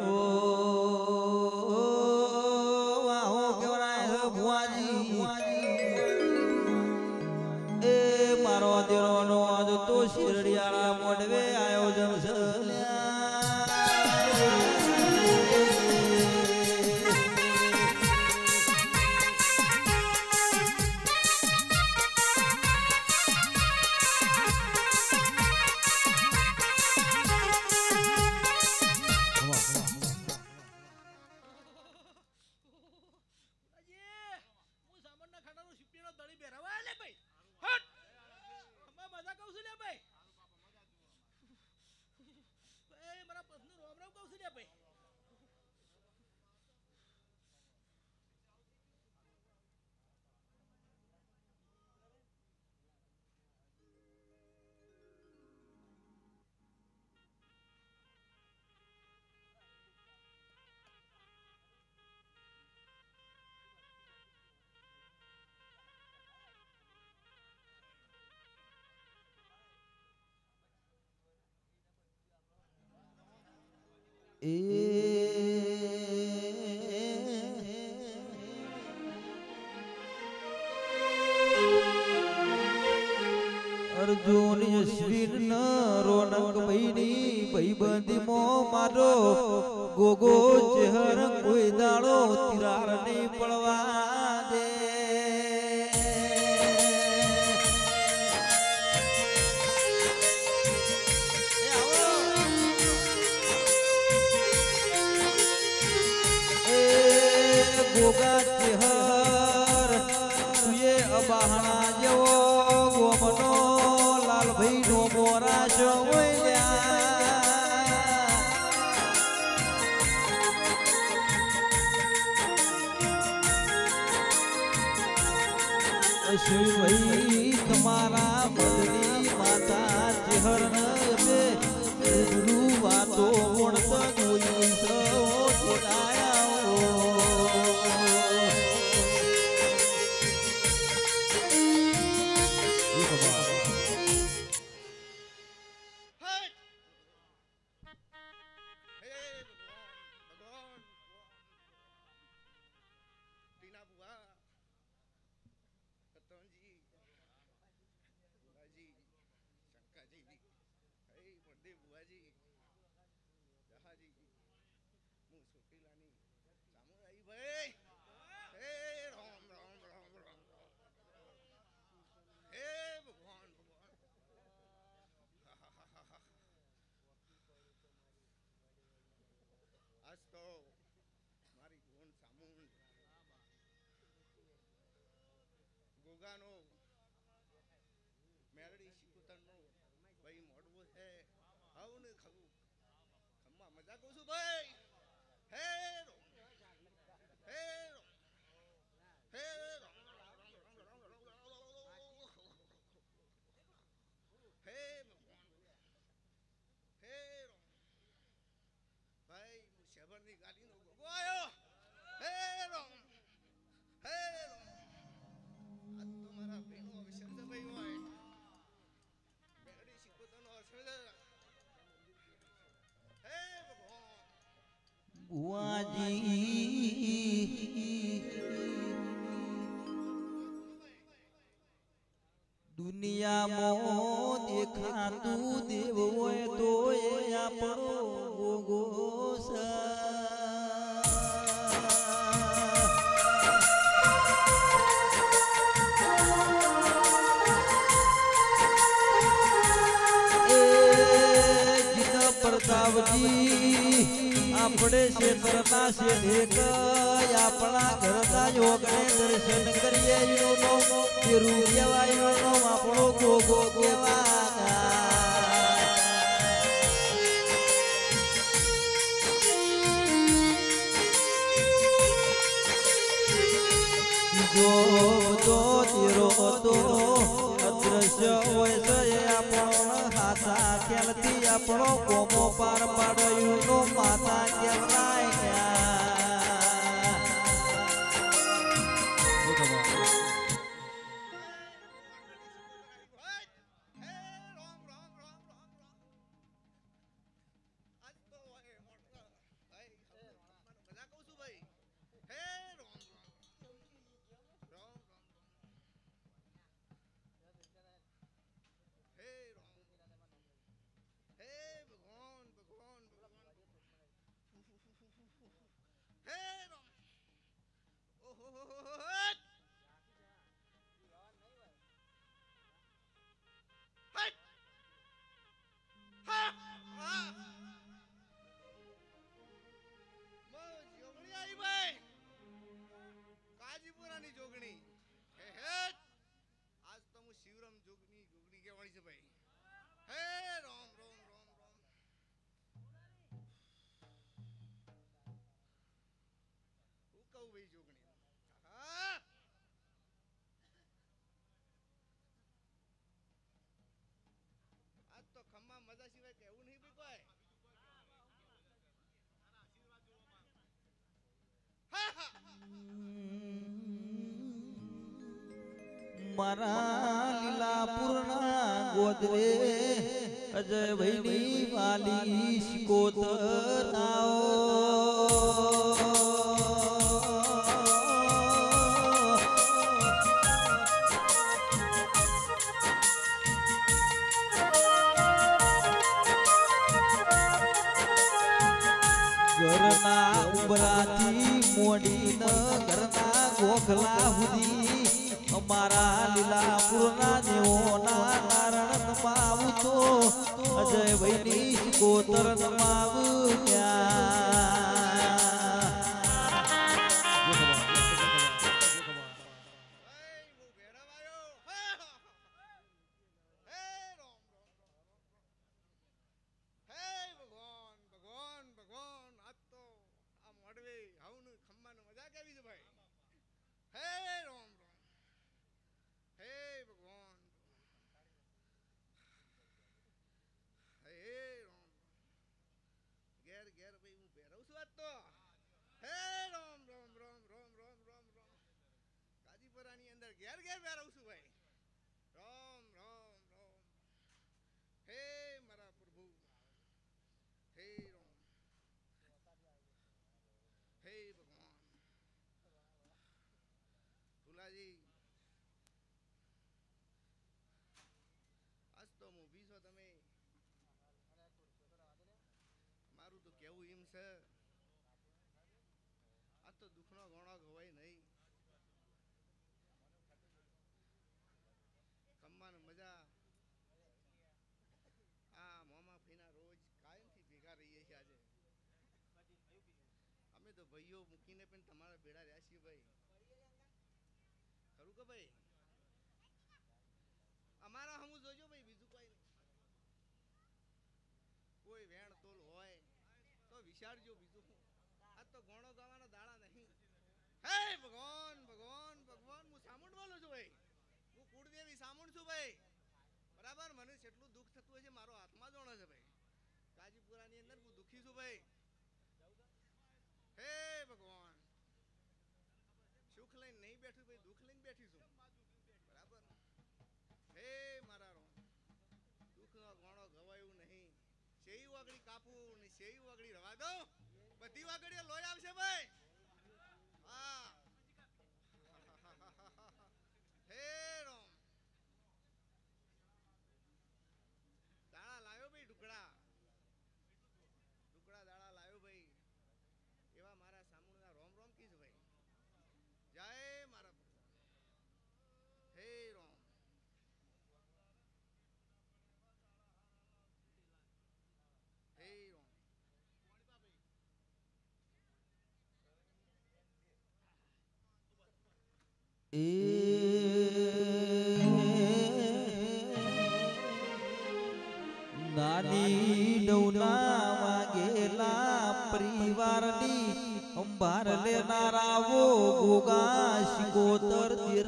વાહો કેવરાય છે ભુવાજી. એ મારો દેરોનો આજ તો શિરડિયાળા મોઢવે આયોજન છે અર્જુન યશવીર ન રોનક ભાઈની ભાઈબંધી મો મારો ગોગો ચહેર કોઈ દાડો તિરાર નહીં પડવા દે. ગોગા ચહેર તુએ અબાહણા જેવો ગોમનો લાલભાઈ નો મોરા શિવભાઈ તમારા બદલી માતા ચહેર ને વાતો ગુણત જોઈ ગોગાનો મેરડી શિકુતરનો ભાઈ મોડવું છે આવું ને ખવું ખમ્મા મજા કહું છું ભાઈ હે રો હે રો હે રો હે હે રો ભાઈ હું શેબરની ગાડીનો ગોગો આવ્યો હે રો હે રો દુનિયામાં દેખાતું દેવ હોય તો એ આપણો ગોગો પ્રતાપજી આપણે ક્ષેત્રના શેઠ આપણા ઘરના યોગને દર્શન કરીએ એનો પેરું કહેવાય એનો આપણો ગોગો કહેવાય. જો તો તેરો તો અદ્રશ્ય હોય છે આપણો હાથા ક્યાંથી આપણો કોમો પાર પાડ્યો નો માતા કહેવાય. મજા સિવાય કેવું નહીં ભાઈ મારા લીલાપુરના ગોદરે અજય ભાઈની વાલી શિકોતર આવો ઘરના ઉંબરાથી મોડીને ઘરના ગોખલા સુધી અમારા લીલાપુરના દેવોના નારણમાં આવું તો અજય ભાઈની શિકોતરમાં આવું ભાઈઓ મૂકીને પણ તમારા બેડા રહ્યા છીએ ભાઈ ખરું કે ભાઈ અમારા હમું જોજો ભાઈ બીજું કોઈ નહીં કોઈ વેણ તોલ હોય તો વિચારજો બીજું આ તો ગોણો ગાવાના દાડા નહીં હે ભગવાન ભગવાન ભગવાન હું સામુંડ બોલું છું ભાઈ હું કુળદેવી સામુંડ છું ભાઈ બરાબર મને જેટલું દુઃખ થતું હોય છે મારો હાથમાં જોણો છે ભાઈ કાજીપુરાની અંદર હું દુઃખી છું ભાઈ હે ભગવાન સુખ લઈને નહીં બેઠું ભાઈ દુઃખ લઈને બેઠી છું બરાબર હે મારા રો દુઃખ નો ગોણો ગવાયું નહીં સેઈ વાગડી કાપું ને સેઈ વાગડી રવા દો બધી વાગડીઓ લોહી આવશે ભાઈ હા હે રોમ દાણા લાયો ભાઈ ઢુકડા દાણા લાયો ભાઈ એવા મારા સામુના રોમ રોમ કીજ ભાઈ જય મારા ભગવાન હે રોમ હે રોમ નાની ડૌના વાગેલા પરિવારની અંબાર લેનારાઓ ગોગા શિકોતર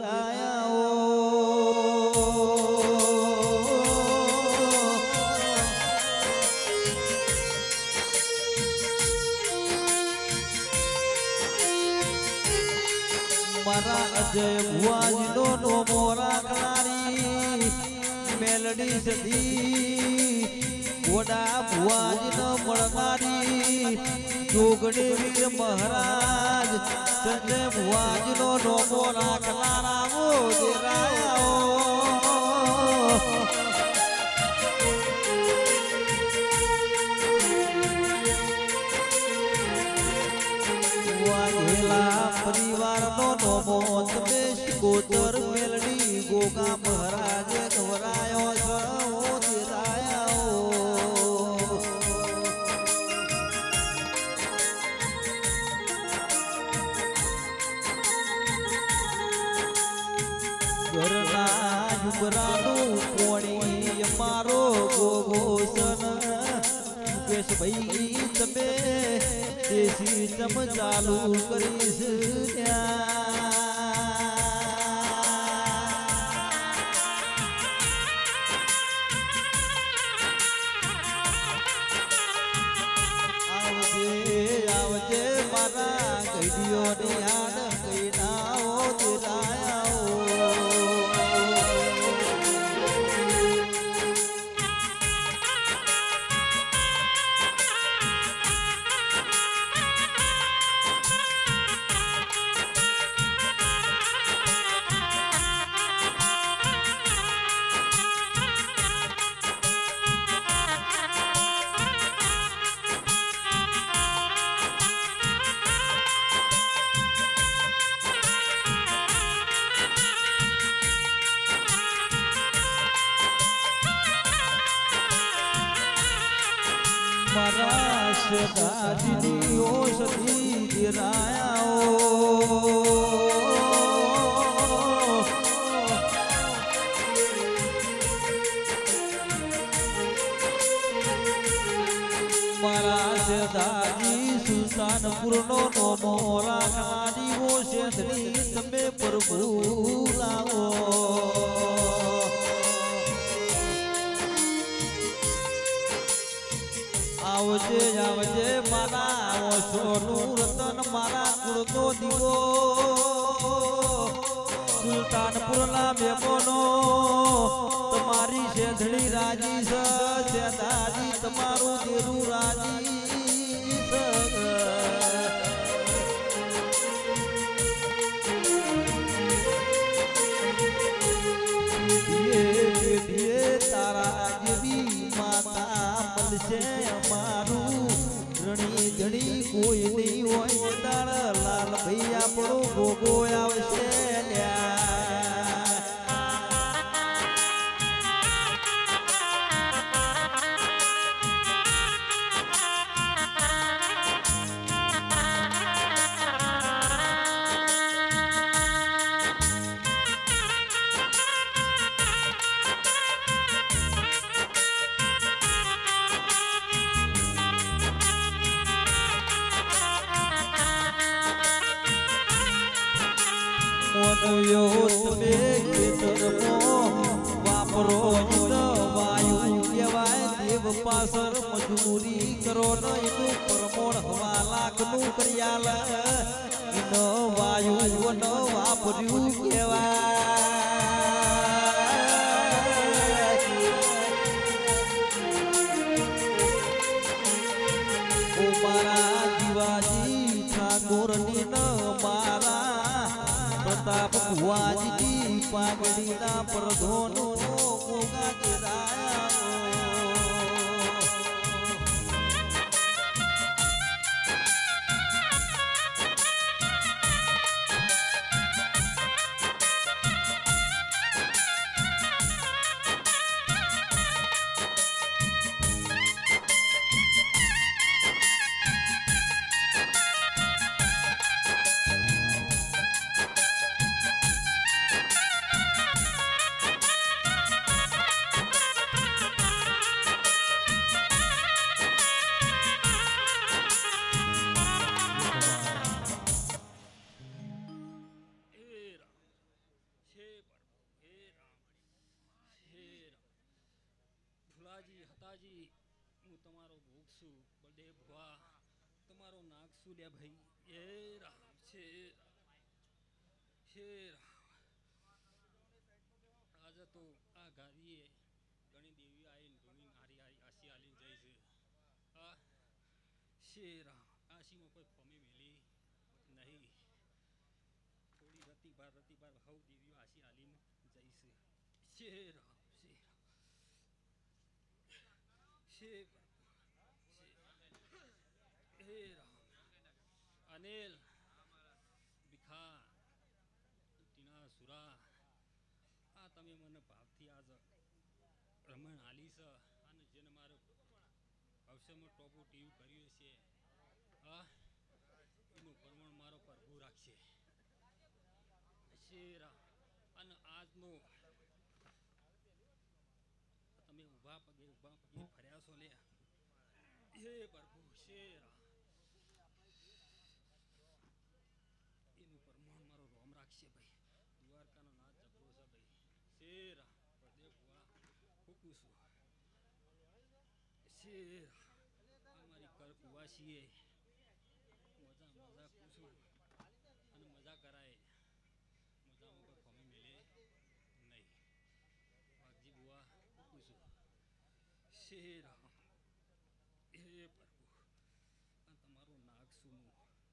મારા અજય ભુવાજીનો નોમો રાખનારી મેલડી સધી ઓડા ભુવાજીનો મળનારી જોગણી વીર મહારાજ સંજય ભુવાજીનો નોમો રાખનારાઓ પરિવારનો નોમો તમે શિકોતર મેલડી ગોગા મહારાજે ગવરાયો છો ઘરના યુબરાનું કોણી અમારો ગોગોસન મુકેશ ભાઈ તમે દેશી ચમ ચાલુ કરીશ આવજે આવજે મારા ગઈડીઓની યાદ કઈ નાઓ દિલાયાઓ સદાજીની ઓસરી ગિરાયાઓ મારા સદાજી સુલતાનપુરનો નોમો રાખનારી ઓસરી તમે પ્રભુ લાવો આવજે આવજે મારા ઓછોનું રતન મારા કુળનો દીવો સુલતાનપુરના મેમોનો તમારી શેધડી રાજી છે દાદી તમારું દેરું રાજી તારા જેવી માતા મળશે અમારું રણી ધણી કોઈ નહીં હોય તારા લાલ ભાઈ આપણો ગોગો આવશે મોનવ્યો તમે ખેતરમો વાપરો વાયુ કહેવાય દેવ પાસર મજૂરી કરો ને એનું પ્રમોણ હવા લાખનું કર્યાલ એનો વાયુ ન વાપર્યું કહેવાય મારા દિવાજી ઠાકોરની ન મારા પ્રતાપ ભુવાજી પાઘડીના પ્રધોનો ગોગા હતાજી હું તમારો ભૂખ છું બડે ભુવા તમારો નાક શું લે ભાઈ એ રામ છે આજે તો આ ગાડીએ ઘણી દેવી આવીને ઘણી નારી આશી આલીને જઈ છે આ શેરા આશીમાં કોઈ ફમી મેલી નહીં થોડી રતિબાર હવ દેવીઓ આશી આલીને જઈ છે શેરા અનિલ ભીખા ટીના સુરા આ તમે મને ભાવથી આજ રમણ હાલી છે અને જેને મારો ભવિષ્યમાં ટોપો ટીવી કર્યું છે આ એનું પ્રમાણ મારો પ્રભુ રાખશે શેરા અને આજનો તમે ઊભા પગે ફર્યા છો લે હે પ્રભુ શેરા એનું પ્રમાણ મારો રોમ રાખશે ભાઈ દ્વારકાનો નાથ જબરો છે ભાઈ શેરા પ્રદેવ ભુવા ફૂકું છું શેરા અમારી કર કુવાસીએ મજા પૂછું અને મજા કરાય મજામાં કોઈ ફમી મેલે નહીં વાઘજી બુઆ ફૂકું છું શેરા હે પ્રભુ આ તમારું નાગ સુનું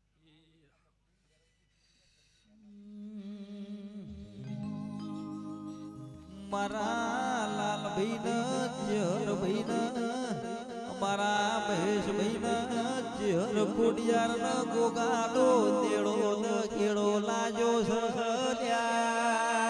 મારા લાલ ભાઈ ન ચહર ભાઈ ન મારા મહેશ ભાઈ ન ચહર કોડિયાર ન ગોગાડો તેડો ન કેળો લાજો સહલ્યા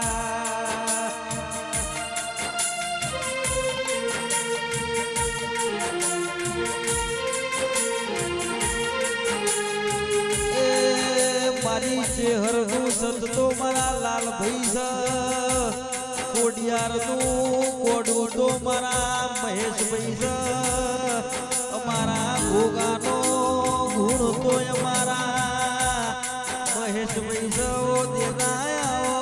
સત તો મારા લાલ ભાઈ છે કોડિયાર નું કોડું તો મારા મહેશ ભાઈ છે અમારા ગોગાનો ગુણ તો અમારા મહેશ ભાઈ છે ઓ દેનાયા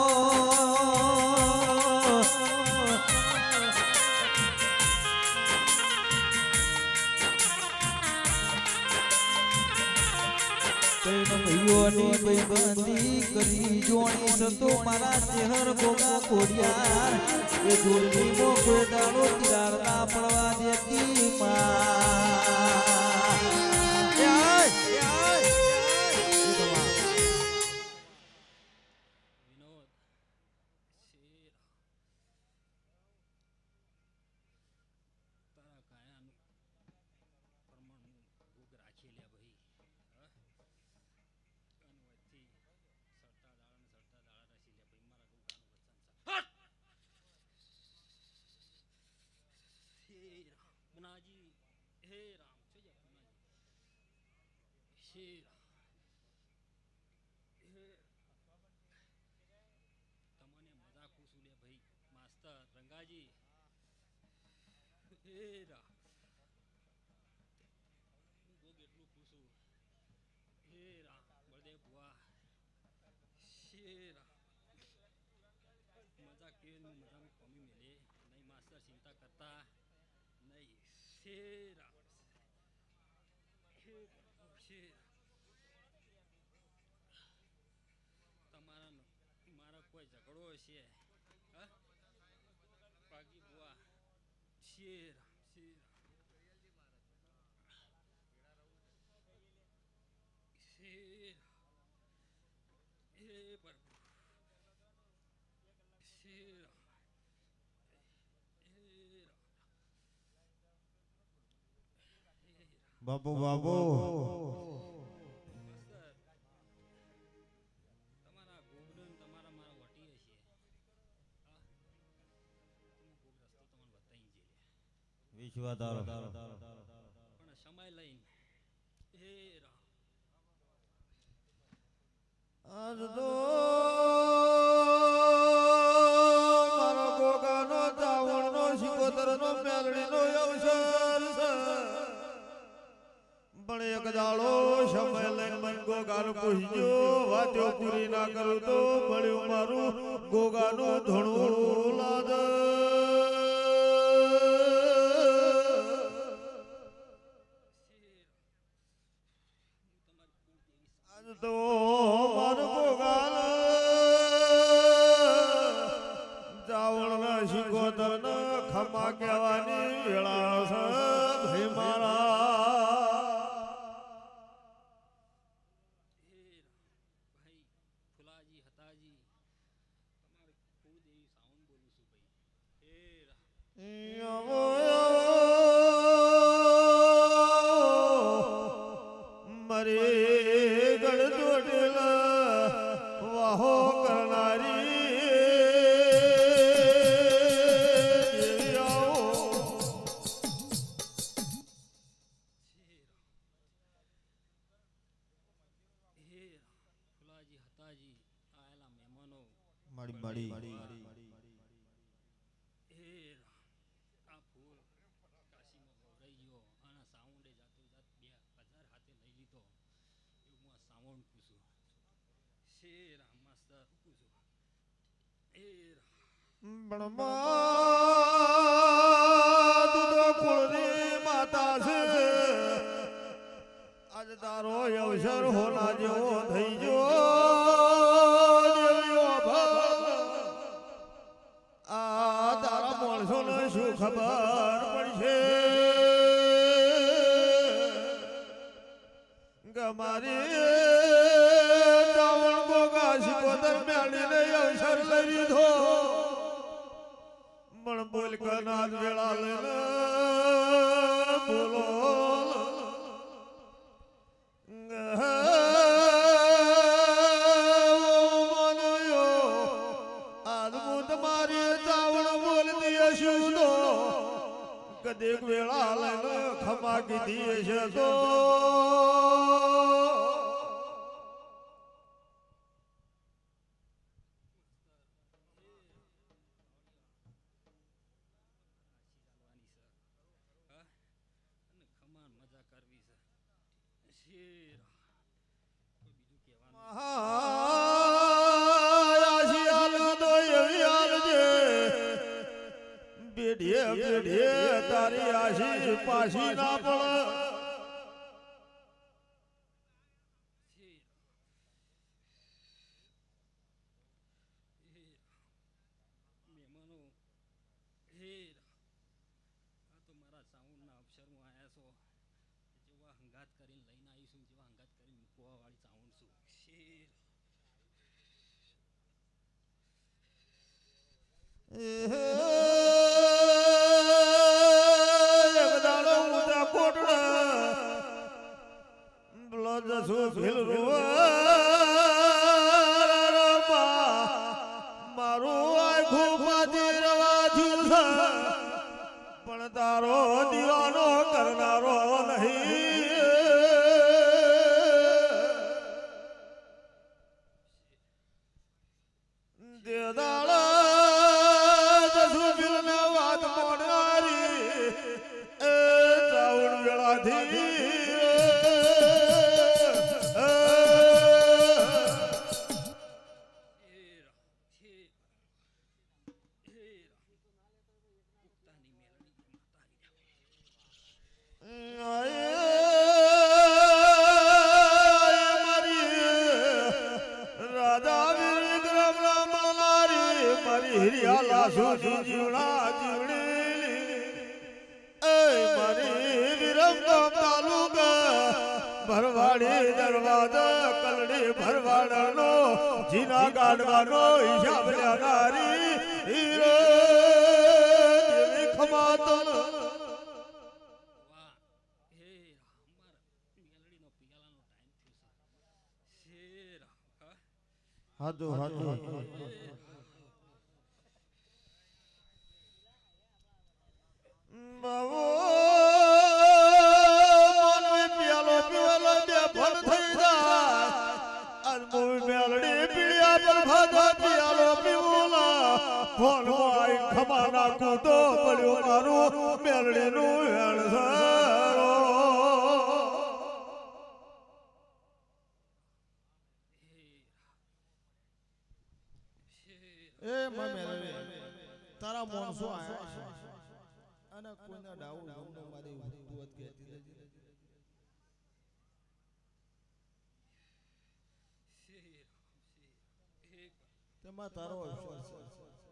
ભાઈઓની ભાઈબંધી કરી જોણી સતો મારા શહેર ગોગા કોડિયાર એ જોડની મોકો દાડો તિરાર ના પડવા દેતી માં રંગાજી હે રા હું કેટલું ખુશું હે રા બળદેવ બુઆ શેરા મજા કેનું મજામાં કોમી મેલે નહીં માસ્ટર ચિંતા કરતા નહીં શેરા તમારા મારા કોઈ ઝઘડો હશે હા પાગી બુઆ શેરા બાપુ બાપુ તમારા ગોગડન તમારા મારા વટી હશે વિશ્વાધારો પણ સમય લઈને હે રા આજ તો મારો ગોગાનો ચાવણનો શિકોતરનો મેલડીનો અવસર છે પણ એક દાડો સમય લઈને મન ગોગાનું પૂછજો વાતો પૂરી ના કરું તો મળ્યું મારું ગોગાનું ધણું લાદ આજ તો મારું ગોગાન ચાવણના શિકોતરના ખમા કહેવાની વેળા છે ભાઈ મારા મરે ગળ જોડેલા વાહો કરનારી માડી માડી માતા છે આજ તારો અવસર હોના જેવો થઈ ગયો આ તારા માણસો ને શું ખબર પડશે ગમારી ચાવણ ગોગા શિકોતર મેળીને અવસર લઈ લીધો પણ બોલ કનાદ વેળા લઈને બોલો તમારી ચાવણ બોલતી હશું તો કદેક વેળા લઈને ખમા કીધી હશે તો શેર કોઈ બીજું કહેવાનું આશી હાલ તો એવી હાલજે બેઢીએ બેઢીએ તારી આશી પાછી ના પડે મહેમાનો હેર આ તો મારા સાઉન્ડના અક્ષરમાં આવ્યા છો જેવા હંગાત કરીને લઈને આવીશું જેવા હંગાત કરીને મૂકવા વાળી સાઉન્ડ છું શેર પણ તારો દીવાનો કરનારો નહીં દેદાળા જસુબિલ ને વાત મોડનારી એ ચાઉડ વેળાથી ભરવાડી દરવાજા કલડી ભરવાડાનો જીના ગાડવાનો હિસાબ લેનારી હીરો જેવી ખમાતન વાહ હે અમાર મેલડીનો પિયાલાનો ટાઈમ થયો છે શેર હાજો હાજો બાવો ખમા નાખું તો પડ્યું મારું મેલડીનું વેણસારો એ મેલડી તારા મોણસો આયા અને કોઈના ડાઉન ગમનો મારી દુવત કહેતી નથી તેમાં તારો અવસર છે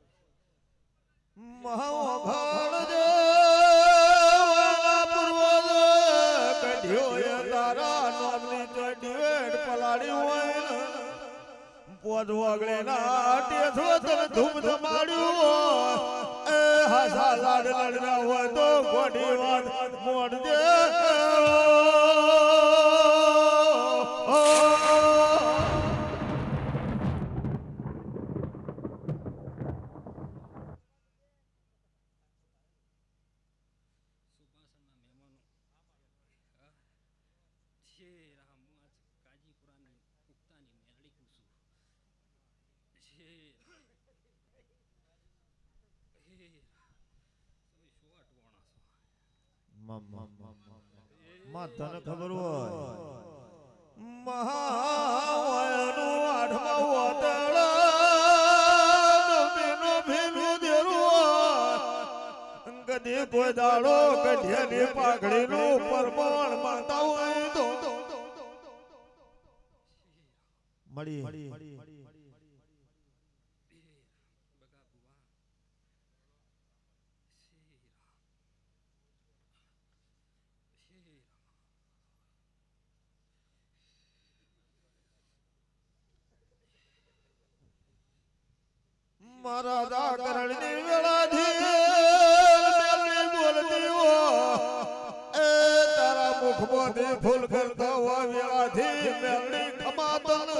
મહાભારત કઢ્યો તારા નામની ચડીવેડ પલાડી હોય પોદ વગડે ના ટેસો તને ધૂમ ધમાડ્યું એ હાસા લાડ લડના હોય તો ગોડી વાત મોડ દે માં તને ખબર હોય મહાવયનું આઠમા વાતળા ભીનું દેરું કદી કોઈ દાડો કઢિયાની પાઘડીનું પરમાણ માનતા હોય તો મળી મારા દાકરણની વેળાથી મેલડી બોલતી હો એ તારા મુખમાંથી ફૂલ કરતા હોય વેળાથી મેલડી ખમાતન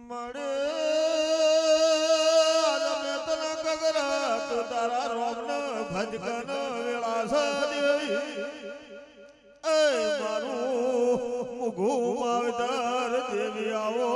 મળે રમે તને કગરા તું તારા રોમન ભજકન વિલાસ દેવી એ મારું મુઘું માવતર દેવી આવો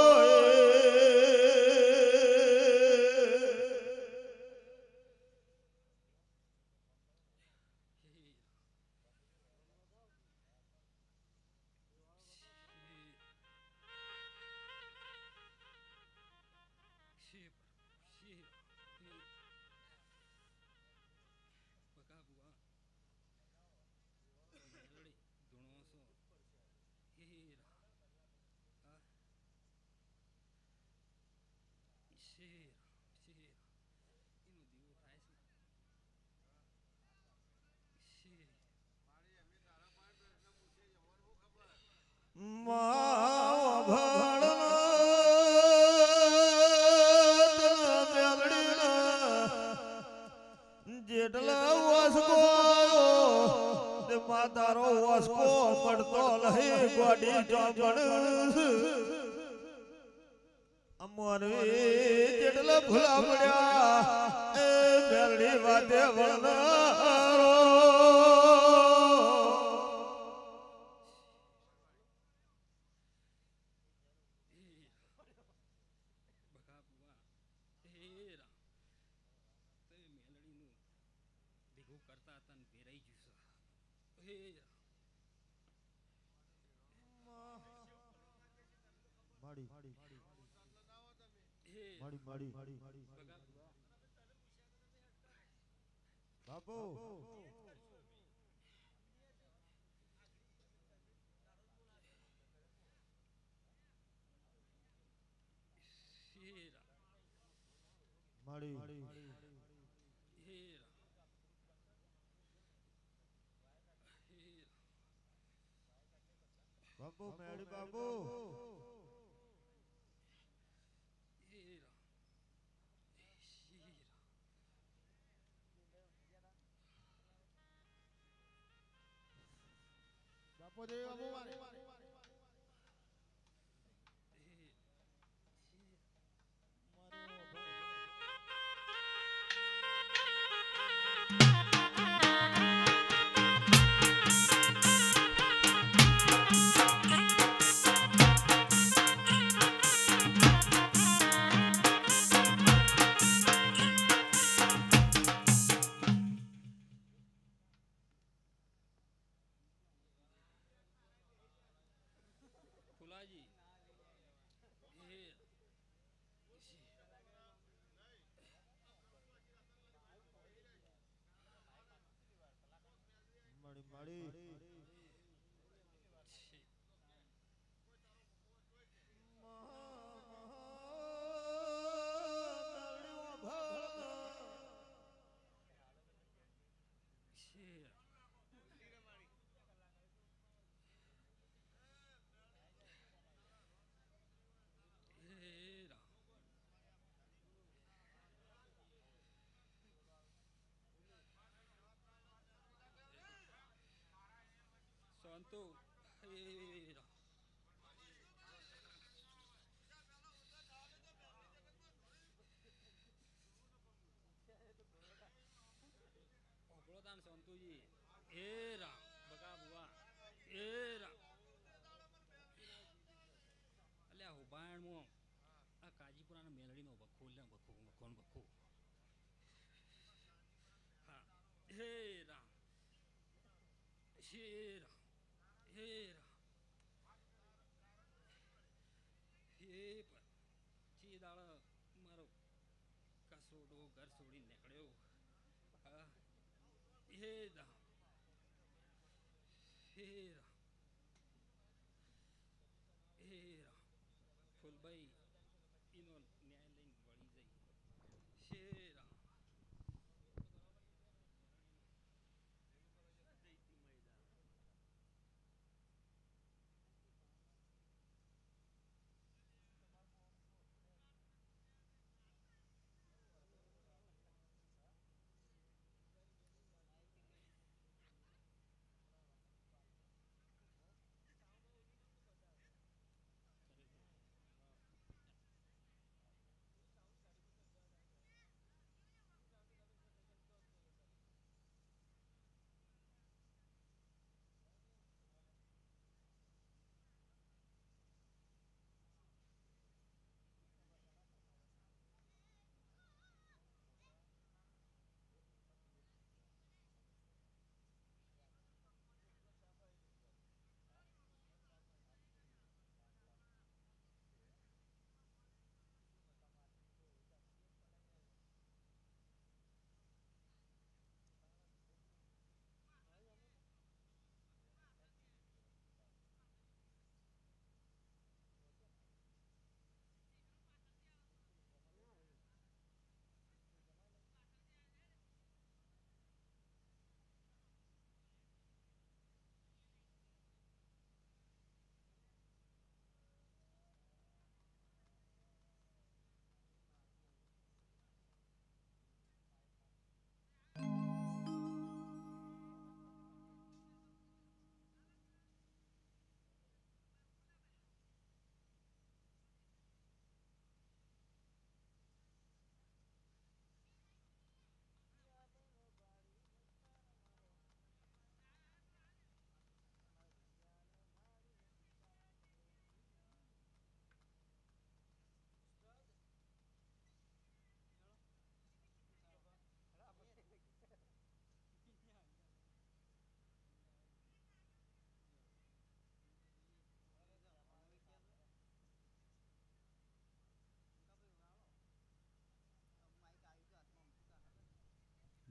જેટલા વસકો તારો વસકો પડતો લહી ગોડી ચોપણ અમરવી જેટલા ભૂલા પડ્યા એ મેલડી વાતે વળનારો બાપુ બાપુ મેળી બાપુ બાપુ દેવ બાપુ ફુલાજી સંતો સંતુજી એ રામ બકા બુઆ એ રામ અલ્યા હુબાણ મો આ કાજીપુરાના મેલડીનો બખો લે બખો કોણ બખો હા હે રામ હે રામ હે રામ હે પર ચી દાળ મારો કસોડો ઘર છોડી નીકળ્યો હા હે રામ હે રામ હે રામ ફૂલભાઈ એનો ન્યાય લઈને વળી જઈ હે રામ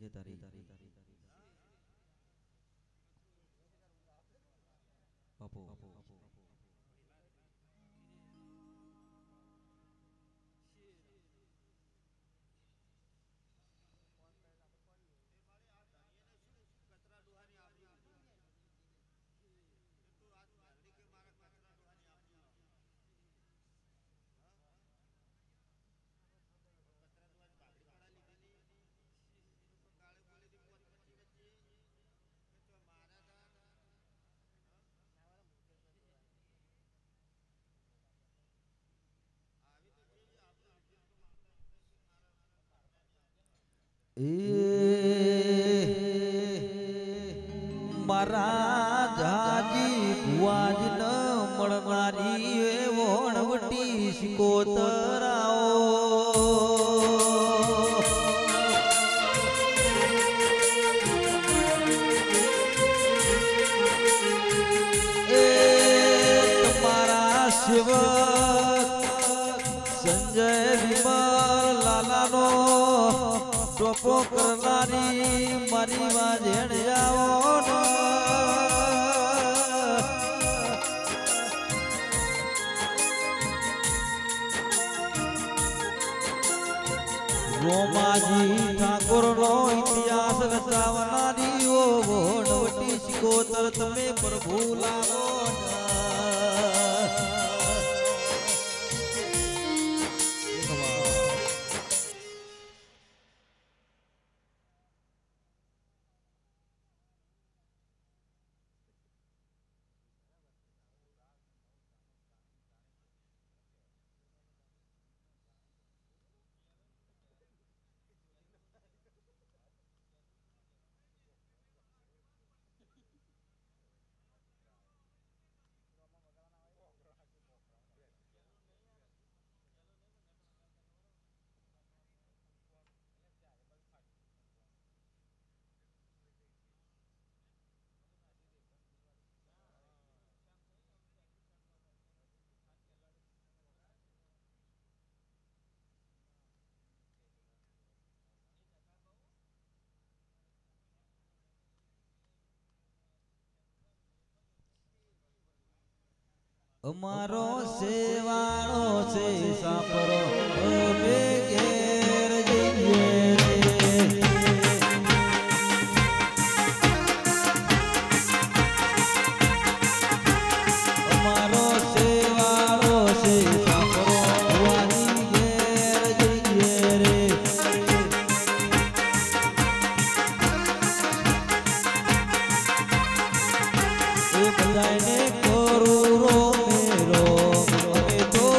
બાપુ મારા જાજી ભુવાજ ન મળનારી એ વણવટી સિકોતરાઓ એ તમારા સેવક સંજય વિમલ લાલાનો ટોપો કરનારી મારી વાજેણ જાઓ રોમાજી ઠાકોર નો ઇતિહાસ રચાવનારી ઓ વણવટી સિકોતર તમે પ્રભુ લાવો અમારો સેવાળો છે સાપરો અમે ઘેર જઈએ અમારો સેવાળો છે સાપરો ભુવાની ઘેર જઈએ રે એ બધાને કરું રો અમે તો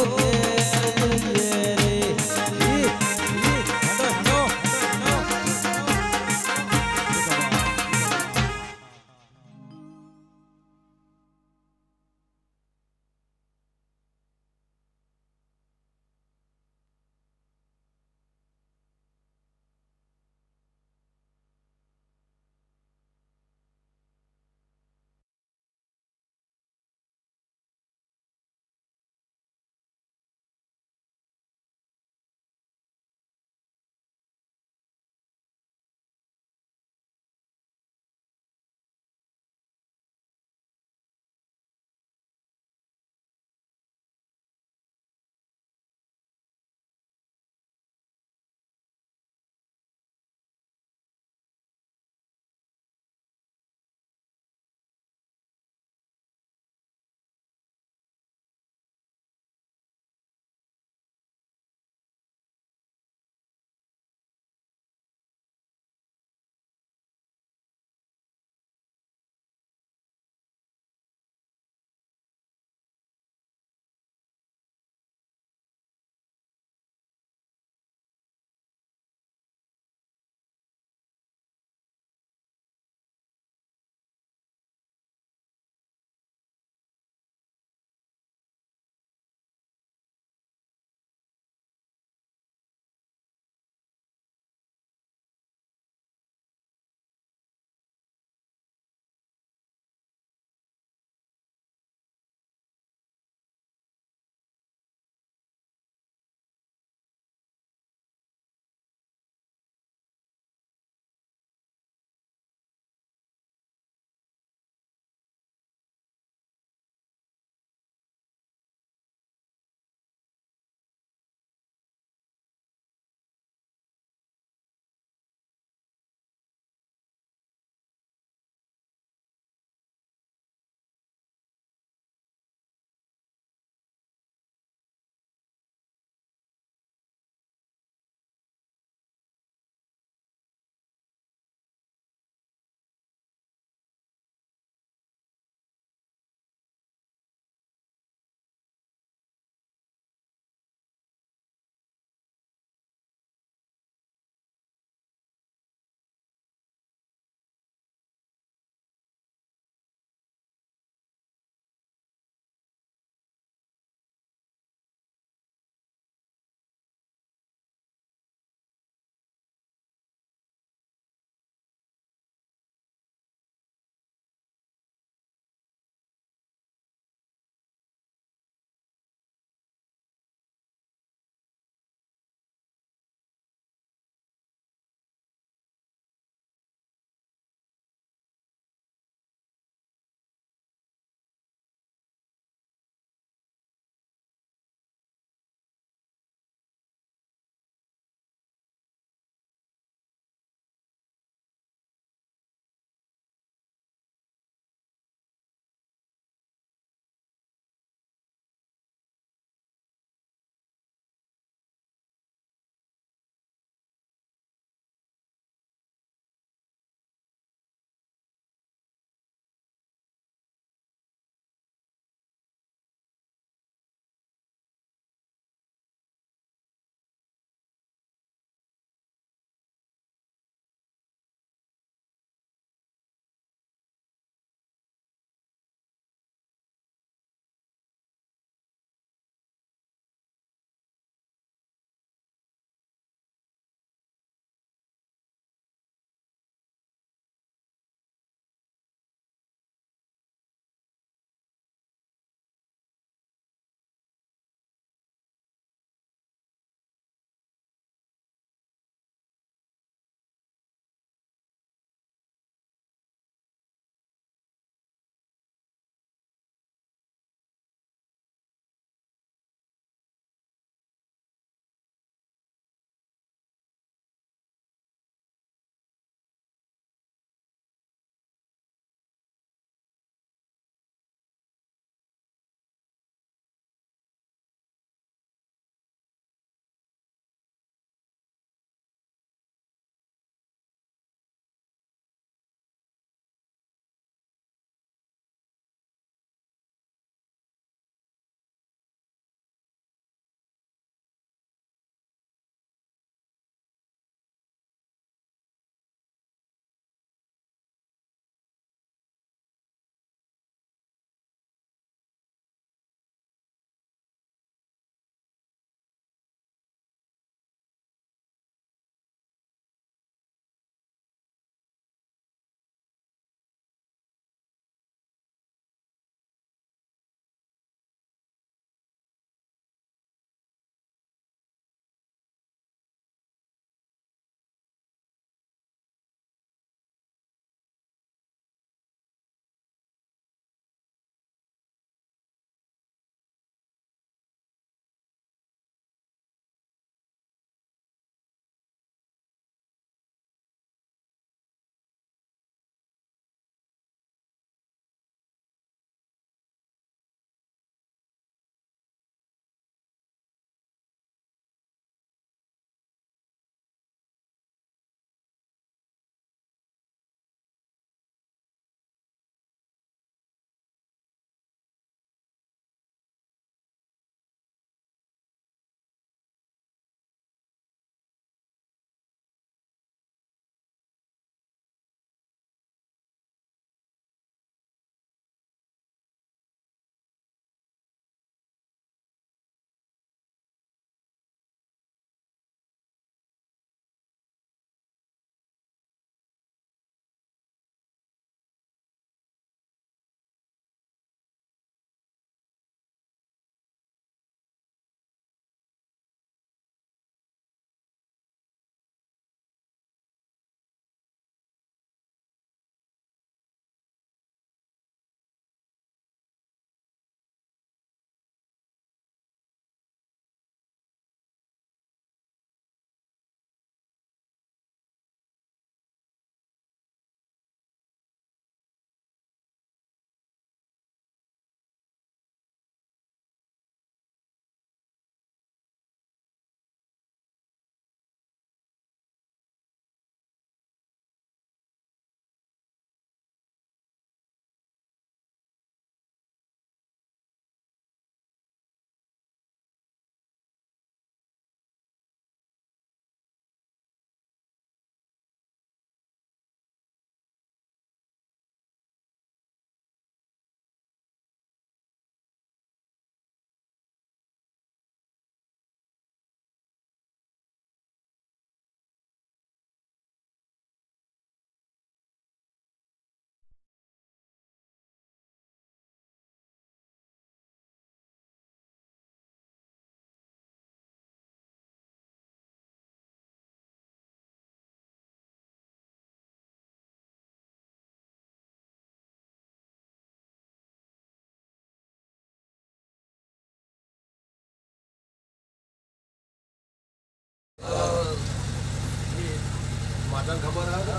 માતાને ખબર આવે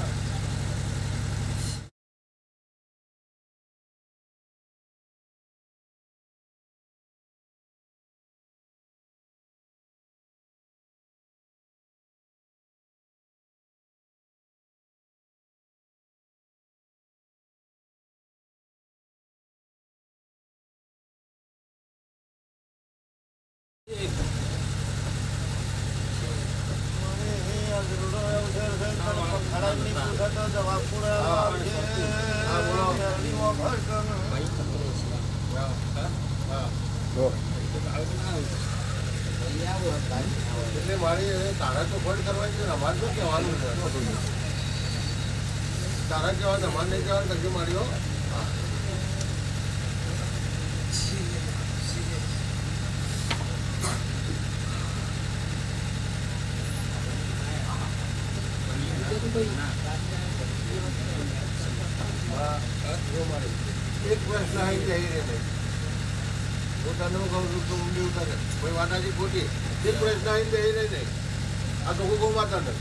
એટલે મારી તારા તો ફોન કરવાની છે અમારે શું કહેવાનું છે તારા કહેવાનું અમારે નહીં કહેવાનું કરજો મારીઓ એક પ્રશ્ન આવી જઈ રહે નહીં હું તને કહું છું તો ઊંડી ઉતારે કોઈ વાતાજી ખોટી એક પ્રશ્ન આવી જઈ રહે નહીં આ તો હું કહું માતા ને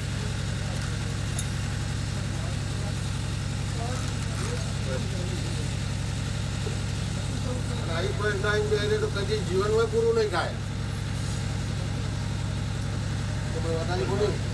આવી પ્રશ્ન આવી જઈ રહે તો કદી જીવનમાં પૂરું નહીં થાય વાતાજી ખોટી